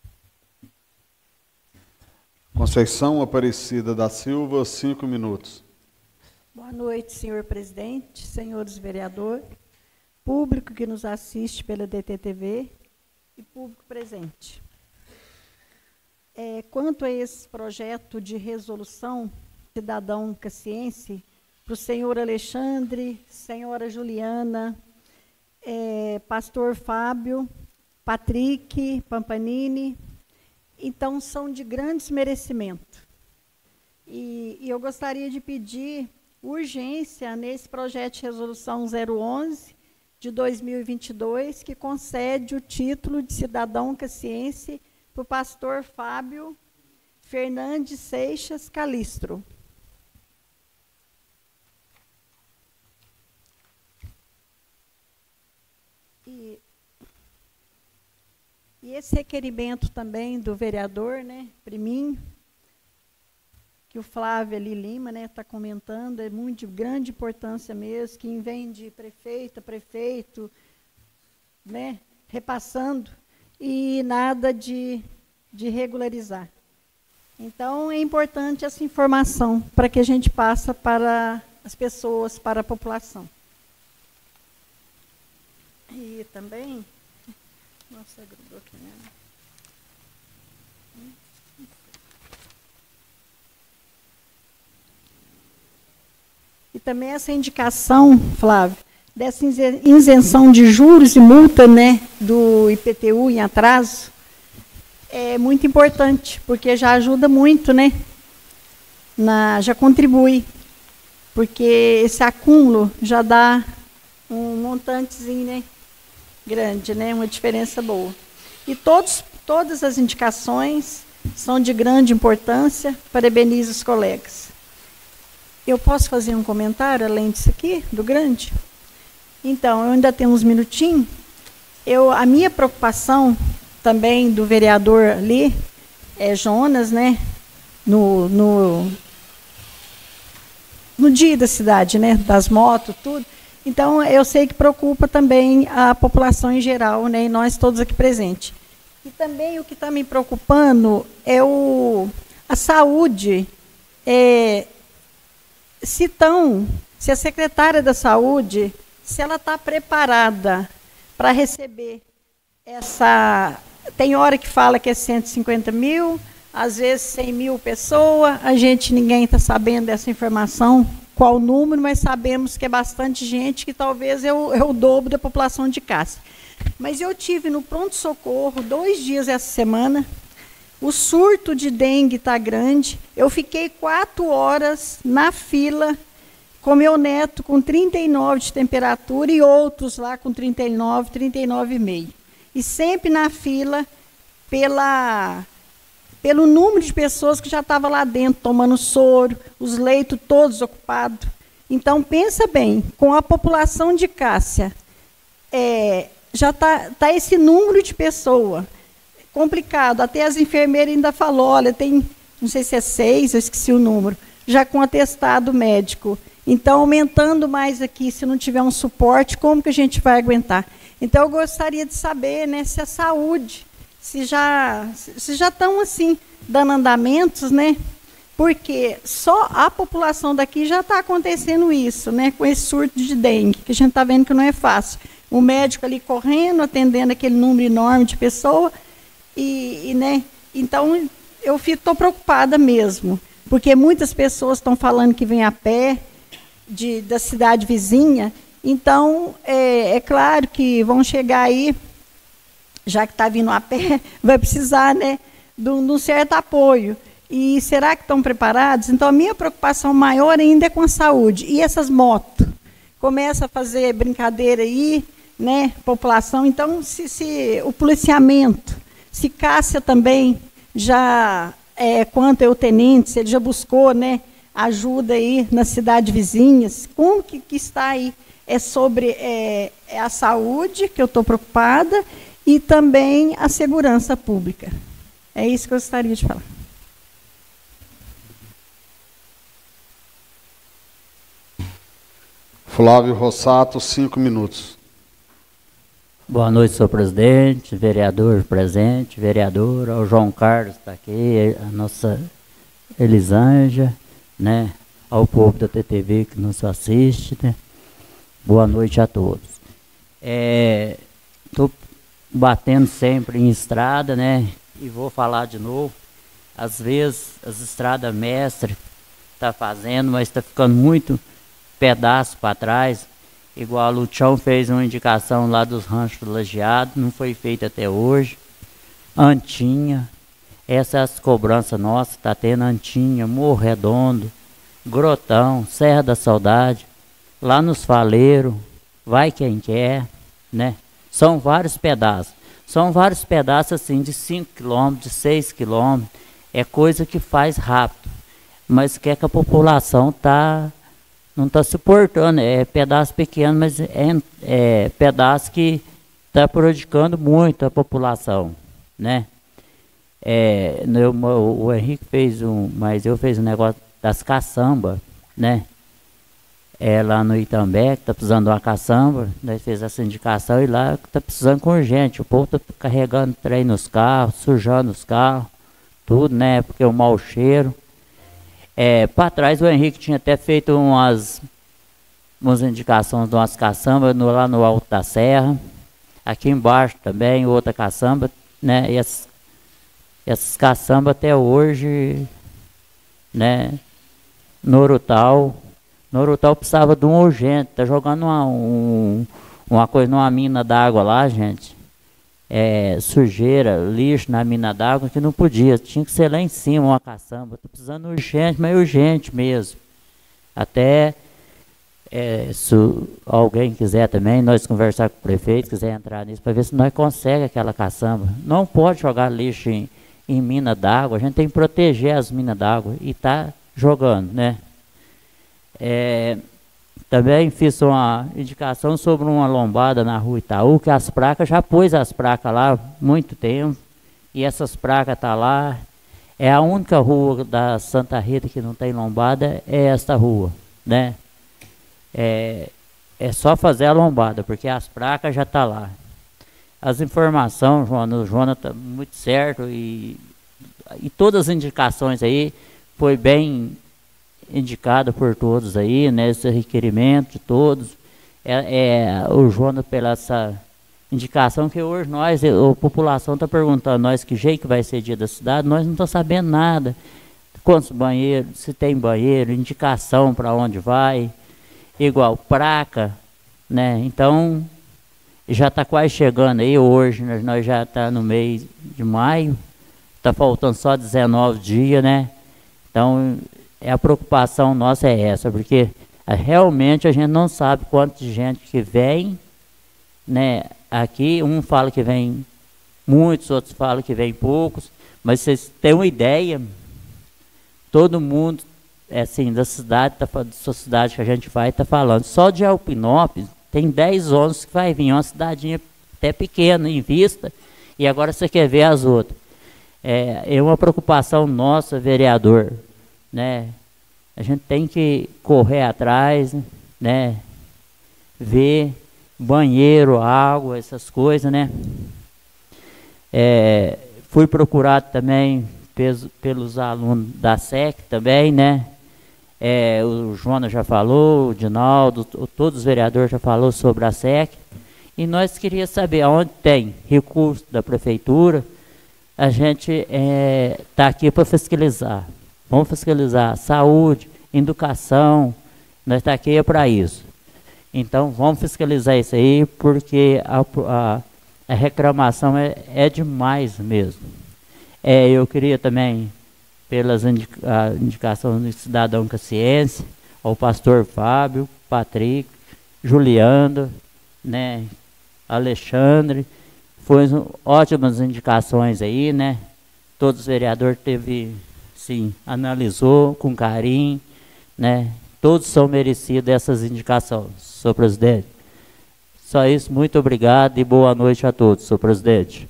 Conceição Aparecida da Silva, cinco minutos. Boa noite, senhor presidente, senhores vereadores, público que nos assiste pela D T T V e público presente. É, quanto a esse projeto de resolução cidadão caciense, para o senhor Alexandre, senhora Juliana, é, pastor Fábio, Patrick, Pampanini, então são de grandes merecimento. E, e eu gostaria de pedir urgência nesse projeto de resolução zero onze de dois mil e vinte e dois, que concede o título de cidadão caciense para o pastor Fábio Fernandes Seixas Calistro. E, e esse requerimento também do vereador, né, Primin, que o Flávio ali Lima está, né, tá comentando, é muito de grande importância mesmo, que vem de prefeito a prefeito, né, repassando, e nada de, de regularizar. Então, é importante essa informação para que a gente passe para as pessoas, para a população. E também... Nossa, grudou aqui mesmo. E também essa indicação, Flávio, dessa isenção de juros e multa, né, do I P T U em atraso, é muito importante, porque já ajuda muito, né, na, já contribui, porque esse acúmulo já dá um montantezinho, né, grande, né, uma diferença boa. E todos, todas as indicações são de grande importância, parabenizo os colegas. Eu posso fazer um comentário, além disso aqui, do grande? Então, eu ainda tenho uns minutinhos. Eu, a minha preocupação também do vereador ali, é Jonas, né, no, no, no dia da cidade, né, das motos, tudo. Então, eu sei que preocupa também a população em geral, né, e nós todos aqui presentes. E também o que está me preocupando é o, a saúde. É, se, tão, se a secretária da Saúde, se ela está preparada para receber essa... Tem hora que fala que é cento e cinquenta mil, às vezes cem mil pessoas, a gente, ninguém está sabendo dessa informação, qual o número, mas sabemos que é bastante gente, que talvez é o, é o dobro da população de Cássia. Mas eu tive no pronto-socorro dois dias essa semana, o surto de dengue está grande, eu fiquei quatro horas na fila com meu neto com trinta e nove de temperatura e outros lá com trinta e nove, trinta e nove vírgula cinco. E sempre na fila pela, pelo número de pessoas que já estavam lá dentro, tomando soro, os leitos todos ocupados. Então, pensa bem, com a população de Cássia, é, já está tá esse número de pessoas. Complicado, até as enfermeiras ainda falou, olha, tem, não sei se é seis, eu esqueci o número, já com atestado médico. Então, aumentando mais aqui, se não tiver um suporte, como que a gente vai aguentar? Então, eu gostaria de saber, né, se a saúde, se já, se já estão, assim, dando andamentos, né? Porque só a população daqui já está acontecendo isso, né, com esse surto de dengue, que a gente está vendo que não é fácil. O médico ali correndo, atendendo aquele número enorme de pessoas, E, e, né, então, eu estou preocupada mesmo, porque muitas pessoas estão falando que vêm a pé de, da cidade vizinha, então, é, é claro que vão chegar aí, já que está vindo a pé, vai precisar, né, de um certo apoio. E será que estão preparados? Então, a minha preocupação maior ainda é com a saúde. E essas motos? Começa a fazer brincadeira aí, né, população, então, se, se o policiamento... Se Cássia também já, é, quanto é o tenente, se ele já buscou, né, ajuda aí nas cidades vizinhas, como que, que está aí? É sobre é, é a saúde, que eu estou preocupada, e também a segurança pública. É isso que eu gostaria de falar. Flávio Rossato, cinco minutos. Boa noite, senhor presidente, vereador presente, vereadora, o João Carlos está aqui, a nossa Elisângela, né, ao povo da T T V que nos assiste, né. Boa noite a todos. Estou é, batendo sempre em estrada, né, e vou falar de novo. Às vezes as estradas mestres está fazendo, mas está ficando muito pedaço para trás. Igual a Luchão fez uma indicação lá dos ranchos lajeados, não foi feito até hoje. Antinha, essas cobranças nossas, está tendo Antinha, Morro Redondo, Grotão, Serra da Saudade, lá nos Faleiros, vai quem quer, né? São vários pedaços. São vários pedaços assim de cinco quilômetros, de seis quilômetros. É coisa que faz rápido, mas que é que a população está... não está suportando, é pedaço pequeno, mas é, é pedaço que está prejudicando muito a população, né? É, eu, o, o Henrique fez um, mas eu fiz um negócio das caçambas, né? É, lá no Itambé, que está precisando de uma caçamba, nós fez essa indicação e lá está precisando com urgente, o povo está carregando trem nos carros, sujando os carros, tudo, né? Porque o mau cheiro. É, para trás o Henrique tinha até feito umas, umas indicações de umas caçambas no, lá no Alto da Serra, aqui embaixo também, outra caçamba, né? E essas, essas caçambas até hoje, né? Norutal, Norutal precisava de um urgente, tá jogando uma, um, uma coisa numa mina d'água lá, gente. É, sujeira, lixo na mina d'água, que não podia, tinha que ser lá em cima uma caçamba. Estou precisando urgente, mas urgente mesmo. Até é, se alguém quiser também, nós conversar com o prefeito, quiser entrar nisso, para ver se nós conseguimos aquela caçamba. Não pode jogar lixo em, em mina d'água, a gente tem que proteger as minas d'água e está jogando, né? É, também fiz uma indicação sobre uma lombada na rua Itaú, que as placas, já pôs as placas lá há muito tempo, e essas placas estão tá lá. É a única rua da Santa Rita que não tem lombada, é esta rua, né? É, é só fazer a lombada, porque as placas já estão tá lá. As informações, Joana, o Joana está muito certo, e, e todas as indicações aí foi bem indicada por todos aí, né, esse requerimento de todos, é, é o Jonas pela essa indicação que hoje nós, a população está perguntando, nós que jeito que vai ser dia da cidade, nós não estamos sabendo nada, quantos banheiros, se tem banheiro, indicação para onde vai, igual placa, né? Então, já está quase chegando aí hoje, né? Nós já está no mês de maio, está faltando só dezenove dias, né? Então, a preocupação nossa é essa, porque realmente a gente não sabe quanta gente que vem, né? Aqui, um fala que vem muitos, outros falam que vem poucos, mas vocês têm uma ideia, todo mundo, assim, da cidade, da sua cidade que a gente vai, está falando, só de Alpinópolis, tem dez ônibus que vai vir, uma cidadinha até pequena em vista, e agora você quer ver as outras. É, é uma preocupação nossa, vereador, né? A gente tem que correr atrás, né? Ver banheiro, água, essas coisas, né? É, fui procurado também pelos, pelos alunos da S E C também, né? É, o Jonas já falou, o Dinaldo, todos os vereadores já falou sobre a S E C. E nós queríamos saber onde tem recurso da prefeitura, a gente está é, aqui para fiscalizar. Vamos fiscalizar saúde, educação, nós está aqui para isso. Então, vamos fiscalizar isso aí, porque a, a, a reclamação é, é demais mesmo. É, eu queria também, pelas indica, indicações do Cidadão com a Ciência, ao pastor Fábio, Patrick, Juliano, né, Alexandre, foram ótimas indicações aí, né? Todos os vereadores teve, sim, analisou com carinho, né? Todos são merecidos essas indicações, senhor presidente. Só isso, muito obrigado e boa noite a todos, senhor presidente.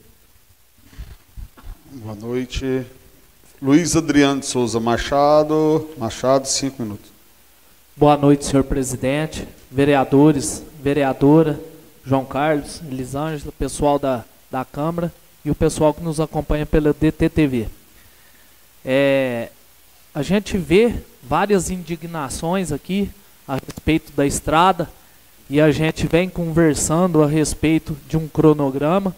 Boa noite. Luiz Adriano de Souza Machado. Machado, cinco minutos. Boa noite, senhor presidente, vereadores, vereadora, João Carlos, Elisângela, pessoal da, da Câmara e o pessoal que nos acompanha pela D T T V. É, a gente vê várias indignações aqui a respeito da estrada e a gente vem conversando a respeito de um cronograma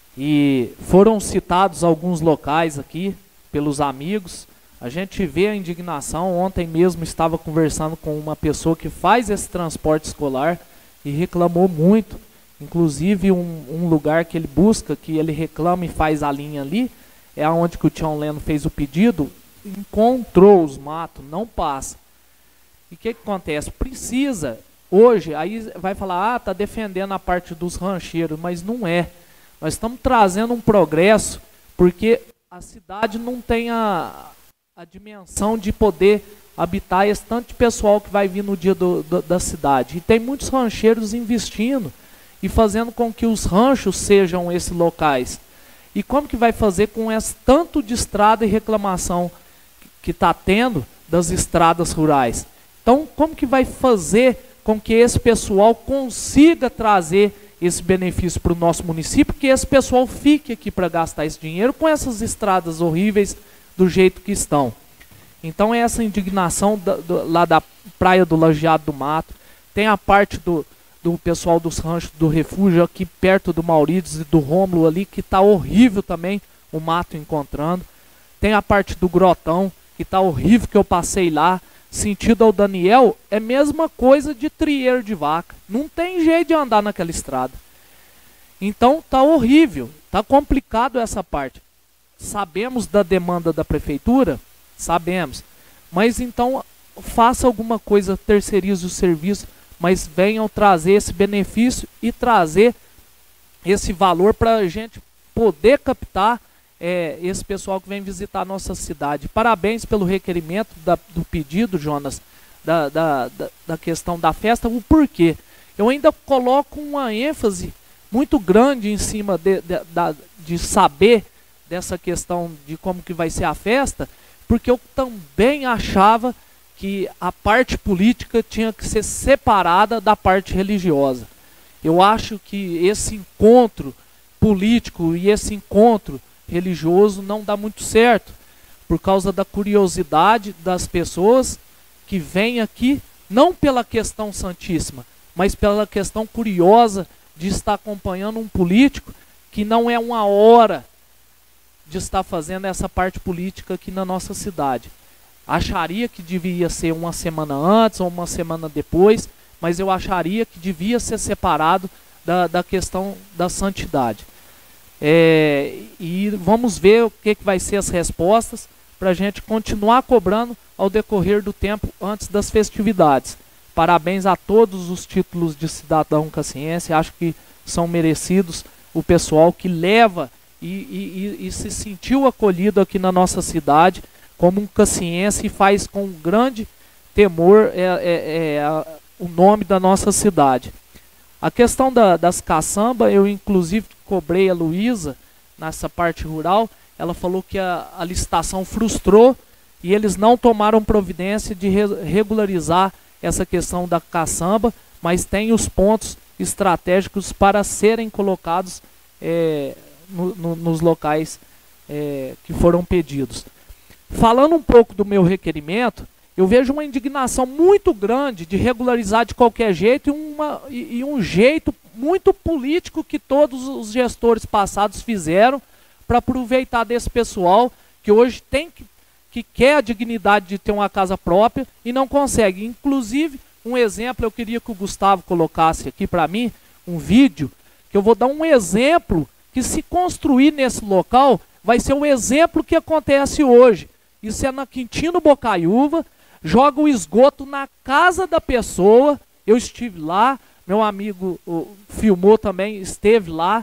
e foram citados alguns locais aqui pelos amigos. A gente vê a indignação. Ontem mesmo estava conversando com uma pessoa que faz esse transporte escolar e reclamou muito. Inclusive um, um lugar que ele busca, que ele reclama e faz a linha ali, é onde que o Tião Leno fez o pedido, encontrou os matos, não passa. E o que, que acontece? Precisa, hoje, aí vai falar, ah, tá defendendo a parte dos rancheiros, mas não é. Nós estamos trazendo um progresso, porque a cidade não tem a, a dimensão de poder habitar esse tanto de pessoal que vai vir no dia do, do, da cidade. E tem muitos rancheiros investindo e fazendo com que os ranchos sejam esses locais. E como que vai fazer com esse tanto de estrada e reclamação que está tendo das estradas rurais? Então, como que vai fazer com que esse pessoal consiga trazer esse benefício para o nosso município, que esse pessoal fique aqui para gastar esse dinheiro com essas estradas horríveis do jeito que estão? Então, é essa indignação da, do, lá da Praia do Lajeado do Mato, tem a parte do do pessoal dos ranchos do refúgio aqui perto do Maurício e do Rômulo ali, que está horrível também o mato encontrando. Tem a parte do Grotão, que está horrível, que eu passei lá, sentido ao Daniel, é mesma coisa de trieiro de vaca. Não tem jeito de andar naquela estrada. Então tá horrível, tá complicado essa parte. Sabemos da demanda da prefeitura? Sabemos. Mas então faça alguma coisa, terceirize o serviço, mas venham trazer esse benefício e trazer esse valor para a gente poder captar é, esse pessoal que vem visitar a nossa cidade. Parabéns pelo requerimento da, do pedido, Jonas, da, da, da, da questão da festa. O porquê? Eu ainda coloco uma ênfase muito grande em cima de, de, de, de saber dessa questão de como que vai ser a festa, porque eu também achava que a parte política tinha que ser separada da parte religiosa. Eu acho que esse encontro político e esse encontro religioso não dá muito certo, por causa da curiosidade das pessoas que vêm aqui, não pela questão santíssima, mas pela questão curiosa de estar acompanhando um político que não é uma hora de estar fazendo essa parte política aqui na nossa cidade. Acharia que devia ser uma semana antes ou uma semana depois, mas eu acharia que devia ser separado da, da questão da santidade. É, e vamos ver o que, que vai ser as respostas para a gente continuar cobrando ao decorrer do tempo antes das festividades. Parabéns a todos os títulos de cidadão cassiense, acho que são merecidos o pessoal que leva e, e, e, e se sentiu acolhido aqui na nossa cidade como um cassiense e faz com grande temor é, é, é, a, o nome da nossa cidade. A questão da, das caçambas, eu inclusive cobrei a Luísa nessa parte rural, ela falou que a, a licitação frustrou e eles não tomaram providência de re, regularizar essa questão da caçamba, mas tem os pontos estratégicos para serem colocados é, no, no, nos locais é, que foram pedidos. Falando um pouco do meu requerimento, eu vejo uma indignação muito grande de regularizar de qualquer jeito e, uma, e, e um jeito muito político que todos os gestores passados fizeram para aproveitar desse pessoal que hoje tem que, que quer a dignidade de ter uma casa própria e não consegue. Inclusive, um exemplo, eu queria que o Gustavo colocasse aqui para mim, um vídeo, que eu vou dar um exemplo que se construir nesse local, vai ser o exemplo que acontece hoje. Isso é na Quintino Bocaiúva, joga o esgoto na casa da pessoa, eu estive lá, meu amigo o, filmou também, esteve lá,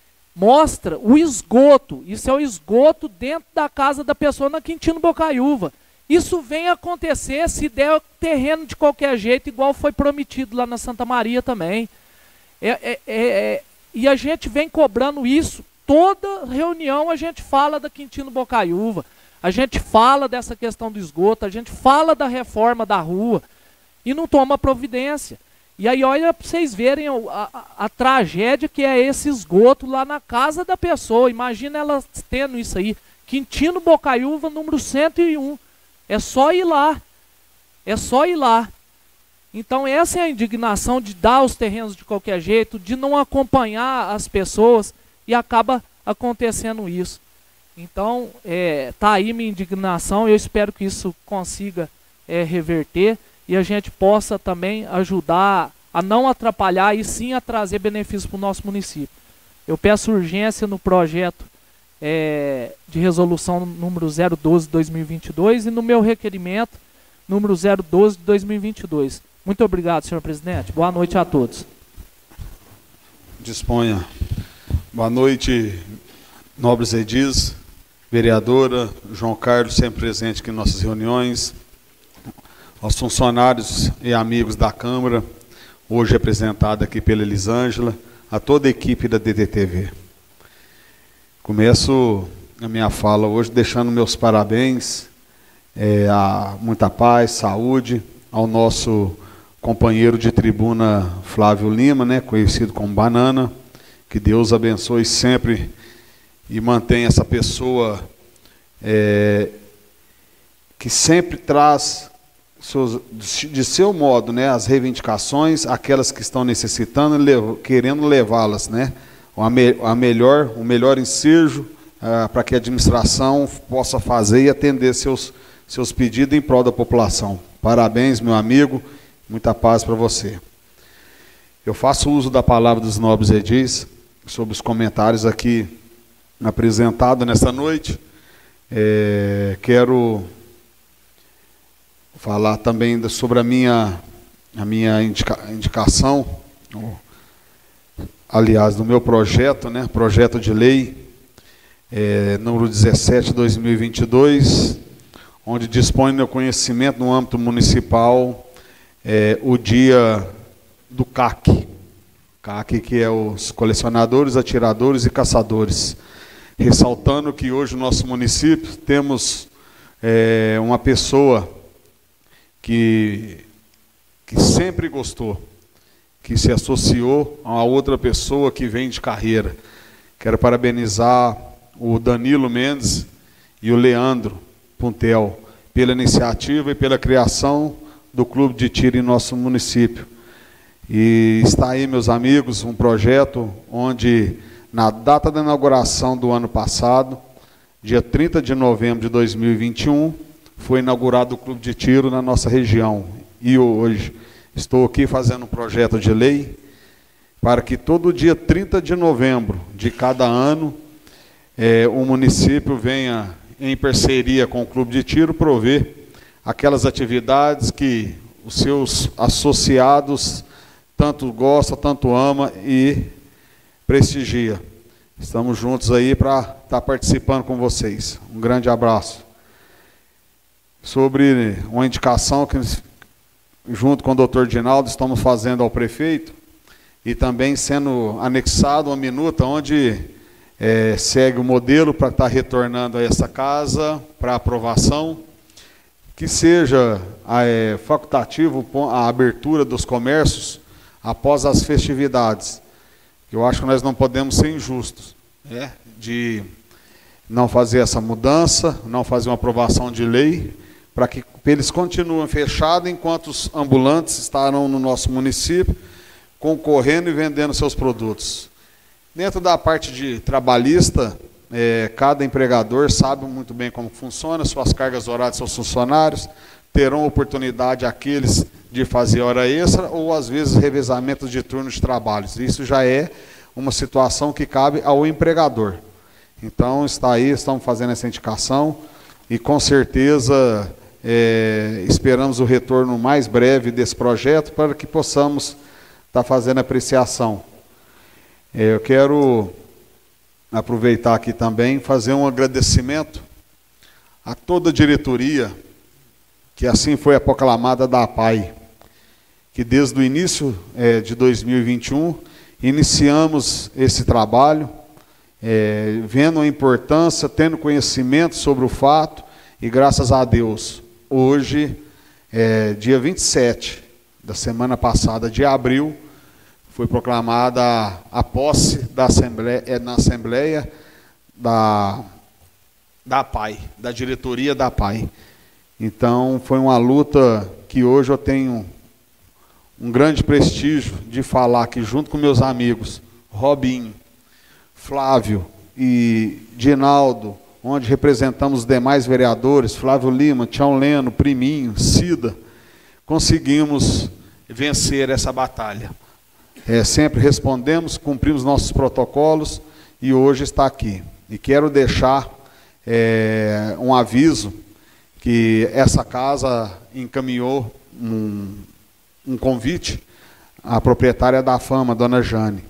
mostra o esgoto, isso é o esgoto dentro da casa da pessoa na Quintino Bocaiúva. Isso vem acontecer se der terreno de qualquer jeito, igual foi prometido lá na Santa Maria também. É, é, é, é, e a gente vem cobrando isso, toda reunião a gente fala da Quintino Bocaiúva, a gente fala dessa questão do esgoto, a gente fala da reforma da rua e não toma providência. E aí olha para vocês verem a, a, a tragédia que é esse esgoto lá na casa da pessoa. Imagina ela tendo isso aí. Quintino Bocaiúva, número cento e um. É só ir lá. É só ir lá. Então essa é a indignação de dar os terrenos de qualquer jeito, de não acompanhar as pessoas e acaba acontecendo isso. Então, é, tá aí minha indignação, eu espero que isso consiga é, reverter e a gente possa também ajudar a não atrapalhar e sim a trazer benefícios para o nosso município. Eu peço urgência no projeto é, de resolução número zero doze de dois mil e vinte e dois e no meu requerimento número zero doze de dois mil e vinte e dois. Muito obrigado, senhor presidente. Boa noite a todos. Disponha. Boa noite, nobres edis, vereadora, João Carlos, sempre presente aqui em nossas reuniões, aos funcionários e amigos da Câmara, hoje representada aqui pela Elisângela, a toda a equipe da D T T V. Começo a minha fala hoje deixando meus parabéns, é, a muita paz, saúde, ao nosso companheiro de tribuna Flávio Lima, né, conhecido como Banana, que Deus abençoe sempre e mantenha essa pessoa é, que sempre traz seus, de seu modo, né, as reivindicações, aquelas que estão necessitando, lev querendo levá-las, né, a, me a melhor, o melhor ensejo ah, para que a administração possa fazer e atender seus, seus pedidos em prol da população. Parabéns, meu amigo, muita paz para você. Eu faço uso da palavra dos nobres edis sobre os comentários aqui apresentado nessa noite. É, quero falar também sobre a minha, a minha indica, indicação, aliás, do meu projeto, né, projeto de lei, é, número dezessete de dois mil e vinte e dois, onde dispõe meu conhecimento no âmbito municipal é, o dia do C A C. C A C, que é os colecionadores, atiradores e caçadores. Ressaltando que hoje no nosso município temos é, uma pessoa que, que sempre gostou, que se associou a outra pessoa que vem de carreira. Quero parabenizar o Danilo Mendes e o Leandro Puntel pela iniciativa e pela criação do Clube de Tiro em nosso município. E está aí, meus amigos, um projeto onde, na data da inauguração do ano passado, dia trinta de novembro de dois mil e vinte e um, foi inaugurado o Clube de Tiro na nossa região. E hoje estou aqui fazendo um projeto de lei para que todo dia trinta de novembro de cada ano é, o município venha, em parceria com o Clube de Tiro, prover aquelas atividades que os seus associados tanto gostam, tanto ama e prestigia. Estamos juntos aí para estar participando com vocês. Um grande abraço. Sobre uma indicação que, junto com o doutor Dinaldo, estamos fazendo ao prefeito, e também sendo anexado uma minuta onde é, segue o modelo para estar retornando a essa casa para aprovação, que seja é, facultativo a abertura dos comércios após as festividades. Eu acho que nós não podemos ser injustos, né, de não fazer essa mudança, não fazer uma aprovação de lei, para que eles continuem fechados enquanto os ambulantes estarão no nosso município, concorrendo e vendendo seus produtos. Dentro da parte de trabalhista, é, cada empregador sabe muito bem como funciona, suas cargas horárias, seus funcionários, terão oportunidade aqueles de fazer hora extra ou, às vezes, revezamento de turnos de trabalhos. Isso já é uma situação que cabe ao empregador. Então, está aí, estamos fazendo essa indicação e, com certeza, é, esperamos o retorno mais breve desse projeto para que possamos estar fazendo apreciação. É, eu quero aproveitar aqui também, fazer um agradecimento a toda a diretoria, que assim foi a proclamada da A P A I, que desde o início é, de dois mil e vinte e um, iniciamos esse trabalho, é, vendo a importância, tendo conhecimento sobre o fato, e graças a Deus, hoje, é, dia vinte e sete da semana passada, de abril, foi proclamada a, a posse da Assembleia, é, na Assembleia da, da A P A I, da diretoria da A P A I. Então, foi uma luta que hoje eu tenho um grande prestígio de falar que, junto com meus amigos, Robinho, Flávio e Dinaldo, onde representamos os demais vereadores, Flávio Lima, Tião Leno, Priminho, Cida, conseguimos vencer essa batalha. É, sempre respondemos, cumprimos nossos protocolos e hoje está aqui. E quero deixar é, um aviso que essa casa encaminhou um, um convite à proprietária da Fama, dona Jane.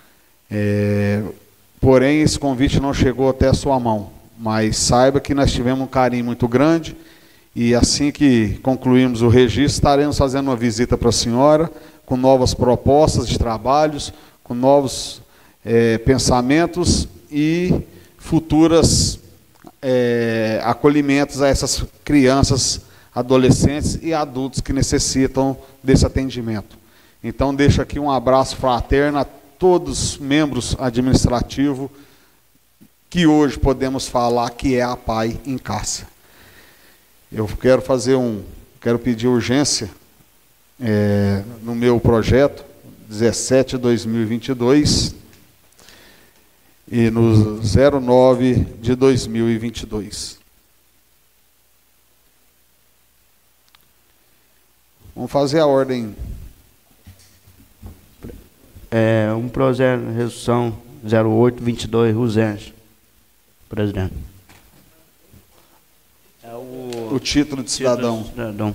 É, porém, esse convite não chegou até a sua mão, mas saiba que nós tivemos um carinho muito grande e assim que concluirmos o registro, estaremos fazendo uma visita para a senhora, com novas propostas de trabalhos, com novos é, pensamentos e futuras é, acolhimentos a essas crianças, adolescentes e adultos que necessitam desse atendimento. Então, deixo aqui um abraço fraterno a todos os membros administrativos que hoje podemos falar que é a P A I em Cássia. Eu quero fazer um, quero pedir urgência é, no meu projeto dezessete barra dois mil e vinte e dois e no zero nove de dois mil e vinte e dois. Vamos fazer a ordem. É um projeto de resolução zero oito vinte e dois, urgente, presidente. É o, o título de cidadão. cidadão.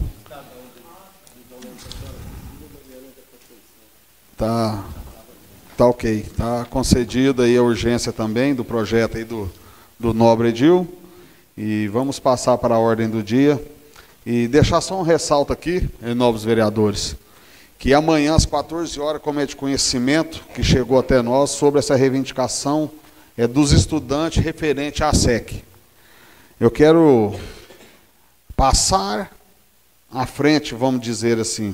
Tá, tá ok. Tá concedida aí a urgência também do projeto aí do, do Nobre Edil. E vamos passar para a ordem do dia. E deixar só um ressalto aqui, novos vereadores, que amanhã às quatorze horas, como é de conhecimento, que chegou até nós, sobre essa reivindicação é, dos estudantes referente à S E C. Eu quero passar à frente, vamos dizer assim,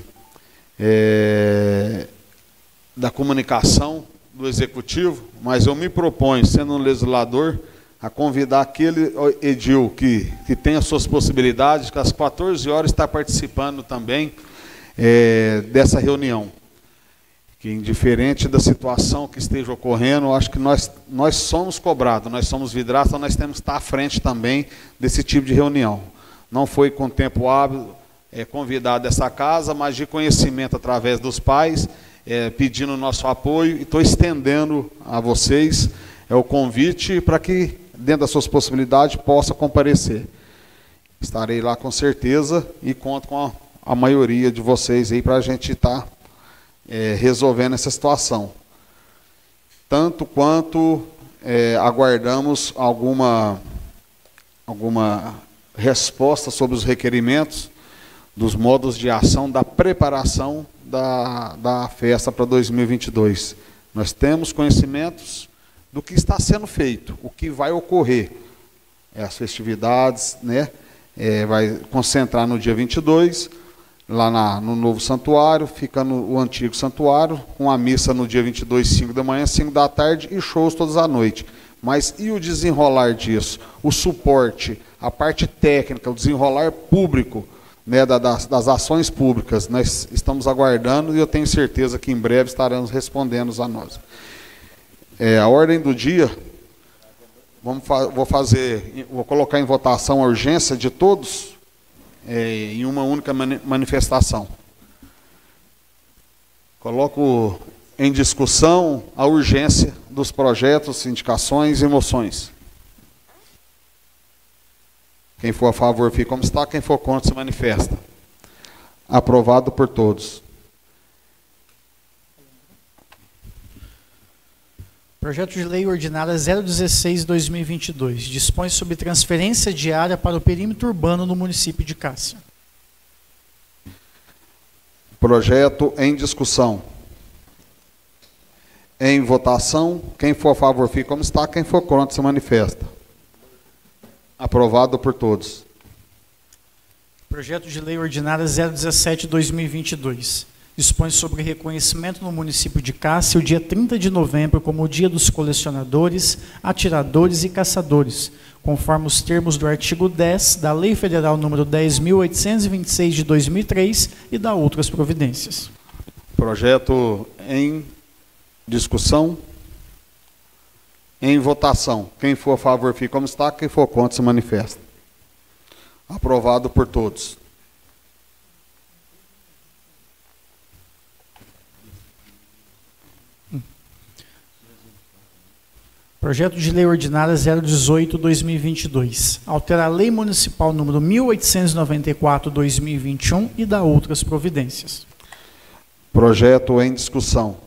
é, da comunicação do executivo, mas eu me proponho, sendo um legislador, a convidar aquele edil que, que tem as suas possibilidades, que às quatorze horas está participando também é, dessa reunião. Que, indiferente da situação que esteja ocorrendo, eu acho que nós, nós somos cobrados, nós somos vidraços, então nós temos que estar à frente também desse tipo de reunião. não foi com tempo hábil é, convidado a essa casa, mas de conhecimento através dos pais, é, pedindo o nosso apoio, e estou estendendo a vocês é, o convite para que, dentro das suas possibilidades, possa comparecer. Estarei lá com certeza e conto com a, a maioria de vocês aí para a gente estar tá, é, resolvendo essa situação. Tanto quanto é, aguardamos alguma, alguma resposta sobre os requerimentos dos modos de ação da preparação da, da festa para dois mil e vinte e dois. Nós temos conhecimentos do que está sendo feito, o que vai ocorrer. É, as festividades, né, é, vai concentrar no dia vinte e dois, lá na, no novo santuário, fica no o antigo santuário, com a missa no dia vinte e dois, cinco da manhã, cinco da tarde, e shows todas à noite. Mas e o desenrolar disso? O suporte, a parte técnica, o desenrolar público, né, das, das ações públicas, nós estamos aguardando e eu tenho certeza que em breve estaremos respondendo a nós. É, a ordem do dia, vamos fa vou fazer, vou colocar em votação a urgência de todos é, em uma única mani manifestação. Coloco em discussão a urgência dos projetos, indicações e moções. Quem for a favor, fica como está. Quem for contra, se manifesta. Aprovado por todos. Projeto de Lei Ordinária zero dezesseis barra dois mil e vinte e dois. Dispõe sobre transferência de área para o perímetro urbano no município de Cássia. Projeto em discussão. Em votação. Quem for a favor, fica como está. Quem for contra, se manifesta. Aprovado por todos. Projeto de Lei Ordinária zero dezessete barra dois mil e vinte e dois. Dispõe sobre reconhecimento no município de Cássia o dia trinta de novembro como o Dia dos Colecionadores, Atiradores e Caçadores, conforme os termos do artigo dez da Lei Federal número dez mil oitocentos e vinte e seis de dois mil e três e da outras providências. Projeto em discussão. Em votação. Quem for a favor, fica como está. Quem for contra, se manifesta. Aprovado por todos. Projeto de Lei Ordinária zero dezoito barra dois mil e vinte e dois. Altera a Lei Municipal número mil oitocentos e noventa e quatro barra dois mil e vinte e um e da outras providências. Projeto em discussão.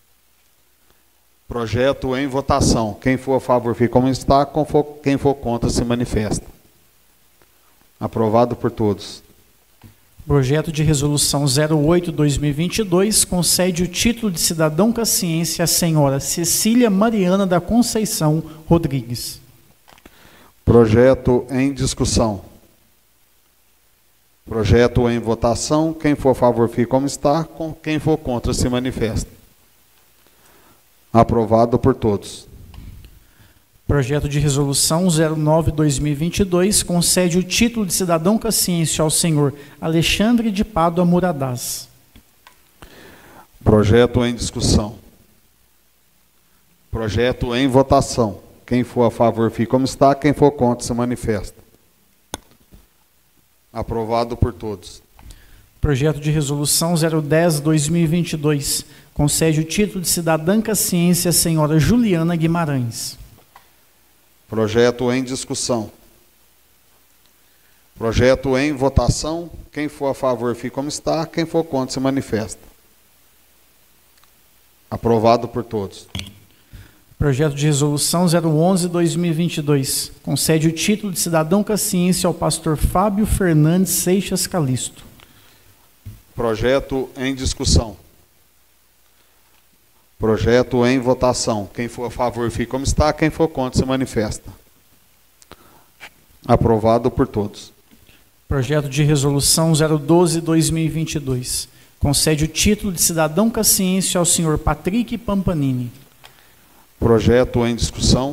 Projeto em votação. Quem for a favor, fica como está. Quem for contra, se manifesta. Aprovado por todos. Projeto de Resolução zero oito barra dois mil e vinte e dois concede o título de cidadão cassiense à senhora Cecília Mariana da Conceição Rodrigues. Projeto em discussão. Projeto em votação. Quem for a favor, fica como está. Quem for contra, se manifesta. Aprovado por todos. Projeto de Resolução zero nove barra dois mil e vinte e dois concede o título de cidadão cassiense ao senhor Alexandre de Pádua Muradás. Projeto em discussão. Projeto em votação. Quem for a favor, fica como está. Quem for contra, se manifesta. Aprovado por todos. Projeto de Resolução zero dez barra dois mil e vinte e dois concede o título de cidadã cassiense à senhora Juliana Guimarães. Projeto em discussão. Projeto em votação. Quem for a favor, fica como está. Quem for contra, se manifesta. Aprovado por todos. Projeto de Resolução zero onze barra dois mil e vinte e dois concede o título de cidadão cassiense ao pastor Fábio Fernandes Seixas Calisto. Projeto em discussão. Projeto em votação. Quem for a favor, fica como está. Quem for contra, se manifesta. Aprovado por todos. Projeto de Resolução zero doze barra dois mil e vinte e dois concede o título de cidadão cassiense ao senhor Patrick Pampanini. Projeto em discussão.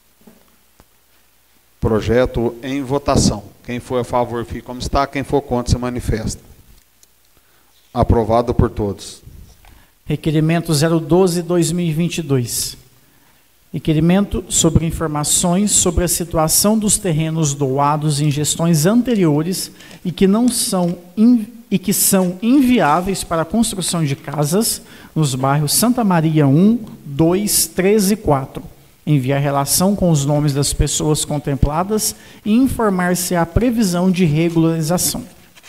Projeto em votação. Quem for a favor, fica como está. Quem for contra, se manifesta. Aprovado por todos. Requerimento zero doze barra dois mil e vinte e dois Requerimento sobre informações sobre a situação dos terrenos doados em gestões anteriores e que não são in, e que são inviáveis para a construção de casas nos bairros Santa Maria um, dois, três e quatro. Enviar relação com os nomes das pessoas contempladas e informar se há previsão de regularização.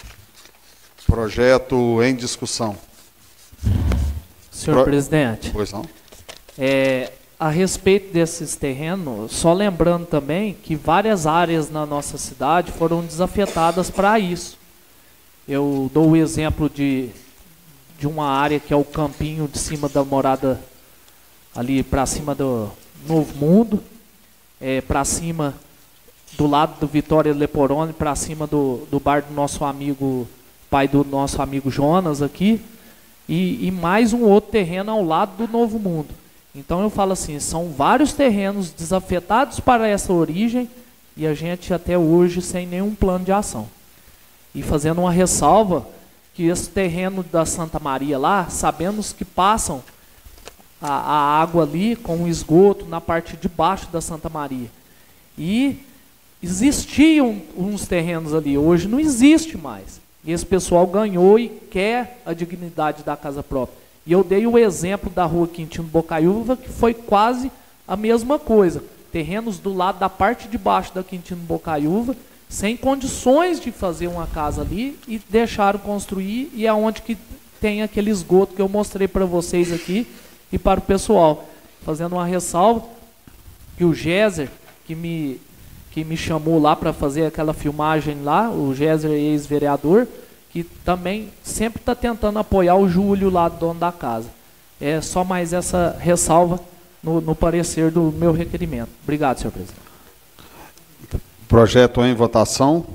Projeto em discussão. Senhor Pro... presidente. Pois não. É, a respeito desses terrenos, só lembrando também que várias áreas na nossa cidade foram desafetadas para isso. Eu dou o exemplo de, de uma área que é o campinho de cima da morada, ali para cima do Novo Mundo, é, para cima do lado do Vitória Leporone, para cima do, do bar do nosso amigo, pai do nosso amigo Jonas aqui, e, e mais um outro terreno ao lado do Novo Mundo. Então eu falo assim, são vários terrenos desafetados para essa origem e a gente até hoje sem nenhum plano de ação. E fazendo uma ressalva, que esse terreno da Santa Maria lá, sabemos que passam a, a água ali com o esgoto na parte de baixo da Santa Maria. E existiam uns terrenos ali, hoje não existe mais. E esse pessoal ganhou e quer a dignidade da casa própria. E eu dei o exemplo da rua Quintino Bocaiúva, que foi quase a mesma coisa. Terrenos do lado da parte de baixo da Quintino Bocaiúva, sem condições de fazer uma casa ali, e deixaram construir, e é onde que tem aquele esgoto que eu mostrei para vocês aqui e para o pessoal. Fazendo uma ressalva, que o Géser, que me, que me chamou lá para fazer aquela filmagem lá, o Géser, ex-vereador, que também sempre está tentando apoiar o Júlio lá, dono da casa. É só mais essa ressalva no, no parecer do meu requerimento. Obrigado, senhor presidente. Projeto em votação.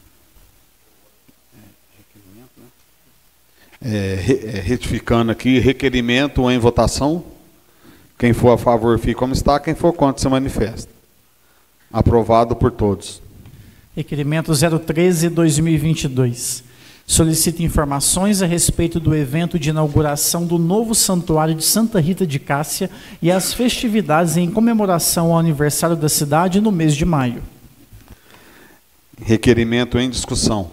É, é, retificando aqui, requerimento em votação. Quem for a favor, fica como está. Quem for contra, se manifesta. Aprovado por todos. Requerimento zero treze barra dois mil e vinte e dois. Solicita informações a respeito do evento de inauguração do novo Santuário de Santa Rita de Cássia e as festividades em comemoração ao aniversário da cidade no mês de maio. Requerimento em discussão.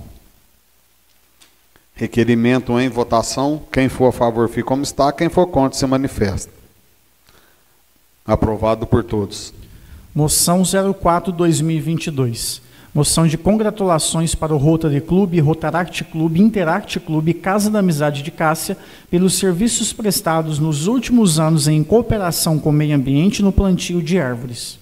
Requerimento em votação. Quem for a favor, fica como está. Quem for contra, se manifesta. Aprovado por todos. Moção zero quatro barra dois mil e vinte e dois. Moção de congratulações para o Rotary Clube, Rotaract Clube, Interact Clube e Casa da Amizade de Cássia pelos serviços prestados nos últimos anos em cooperação com o meio ambiente no plantio de árvores.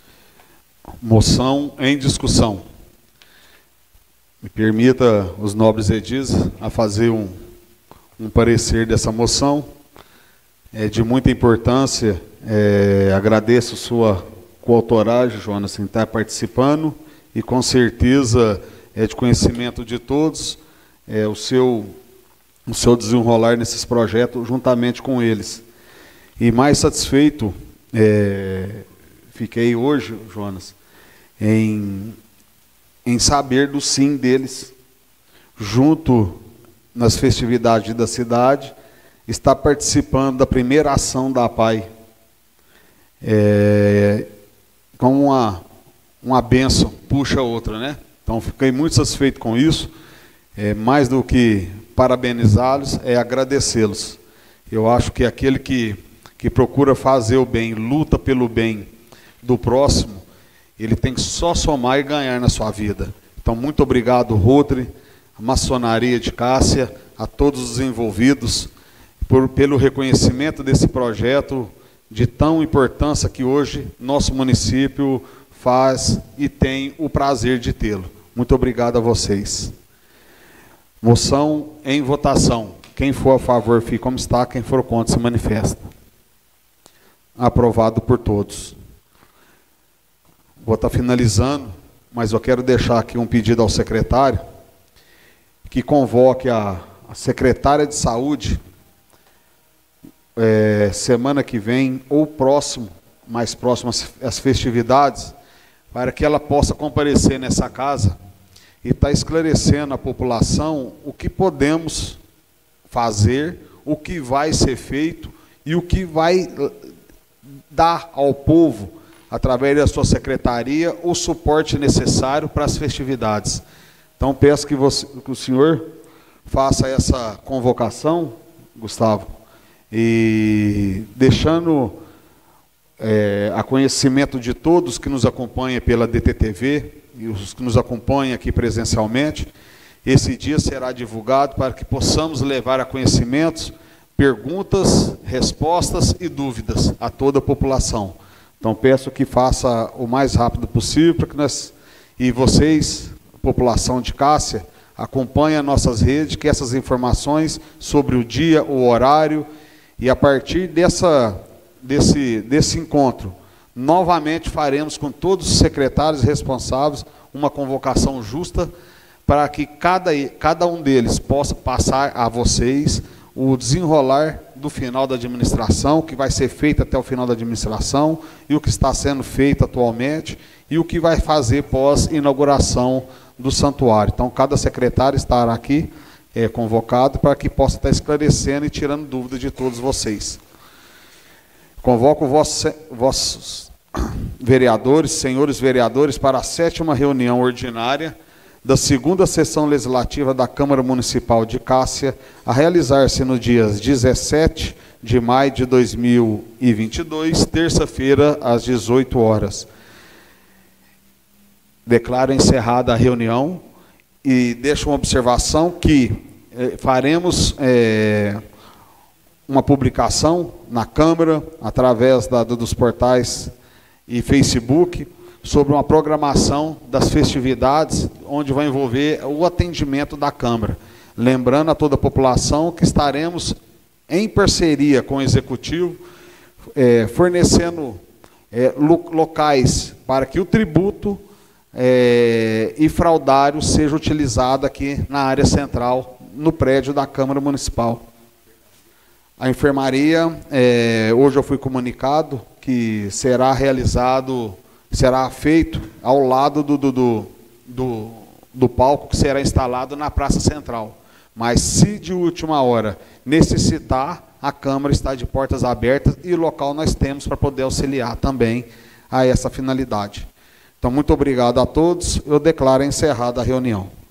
Moção em discussão. Me permita, os nobres edis, a fazer um, um parecer dessa moção. É de muita importância. É, agradeço sua coautoragem, Jonas, em estar participando. E com certeza é de conhecimento de todos é, o, seu, o seu desenrolar nesses projetos juntamente com eles. E mais satisfeito é, fiquei hoje, Jonas, em, em saber do sim deles, junto nas festividades da cidade, está participando da primeira ação da A P A I, é, com uma... uma bênção puxa a outra, né? Então, fiquei muito satisfeito com isso. É, mais do que parabenizá-los, é agradecê-los. Eu acho que aquele que, que procura fazer o bem, luta pelo bem do próximo, ele tem que só somar e ganhar na sua vida. Então, muito obrigado, Rotary, a Maçonaria de Cássia, a todos os envolvidos, por, pelo reconhecimento desse projeto de tão importância que hoje nosso município faz e tem o prazer de tê-lo. Muito obrigado a vocês. Moção em votação. Quem for a favor, fica como está. Quem for contra, se manifesta. Aprovado por todos. Vou estar finalizando, mas eu quero deixar aqui um pedido ao secretário, que convoque a, a secretária de saúde, é, semana que vem, ou próximo, mais próximo às, às festividades, para que ela possa comparecer nessa casa e estar esclarecendo à população o que podemos fazer, o que vai ser feito e o que vai dar ao povo, através da sua secretaria, o suporte necessário para as festividades. Então, peço que, você, que o senhor faça essa convocação, Gustavo, e deixando é, a conhecimento de todos que nos acompanham pela D T T V e os que nos acompanham aqui presencialmente, esse dia será divulgado para que possamos levar a conhecimento perguntas, respostas e dúvidas a toda a população. Então, peço que faça o mais rápido possível para que nós e vocês, população de Cássia, acompanhem as nossas redes, que essas informações sobre o dia, o horário, e a partir dessa, desse, desse encontro, novamente faremos com todos os secretários responsáveis uma convocação justa para que cada, cada um deles possa passar a vocês o desenrolar do final da administração, que vai ser feito até o final da administração, e o que está sendo feito atualmente, e o que vai fazer pós-inauguração do santuário. Então, cada secretário estará aqui é, convocado para que possa estar esclarecendo e tirando dúvidas de todos vocês. Convoco vossos, vossos vereadores, senhores vereadores, para a sétima reunião ordinária da segunda sessão legislativa da Câmara Municipal de Cássia, a realizar-se no dia dezessete de maio de dois mil e vinte e dois, terça-feira, às dezoito horas. Declaro encerrada a reunião e deixo uma observação que eh, faremos eh, uma publicação na Câmara, através da, dos portais e Facebook, sobre uma programação das festividades, onde vai envolver o atendimento da Câmara. Lembrando a toda a população que estaremos em parceria com o Executivo, eh, fornecendo eh, lo, locais para que o tributo É, e fraudário seja utilizado aqui na área central, no prédio da Câmara Municipal. A enfermaria, é, hoje eu fui comunicado que será realizado, será feito ao lado do, do, do, do, do palco que será instalado na Praça Central. Mas se de última hora necessitar, a Câmara está de portas abertas e o local nós temos para poder auxiliar também a essa finalidade. Então, muito obrigado a todos. Eu declaro encerrada a reunião.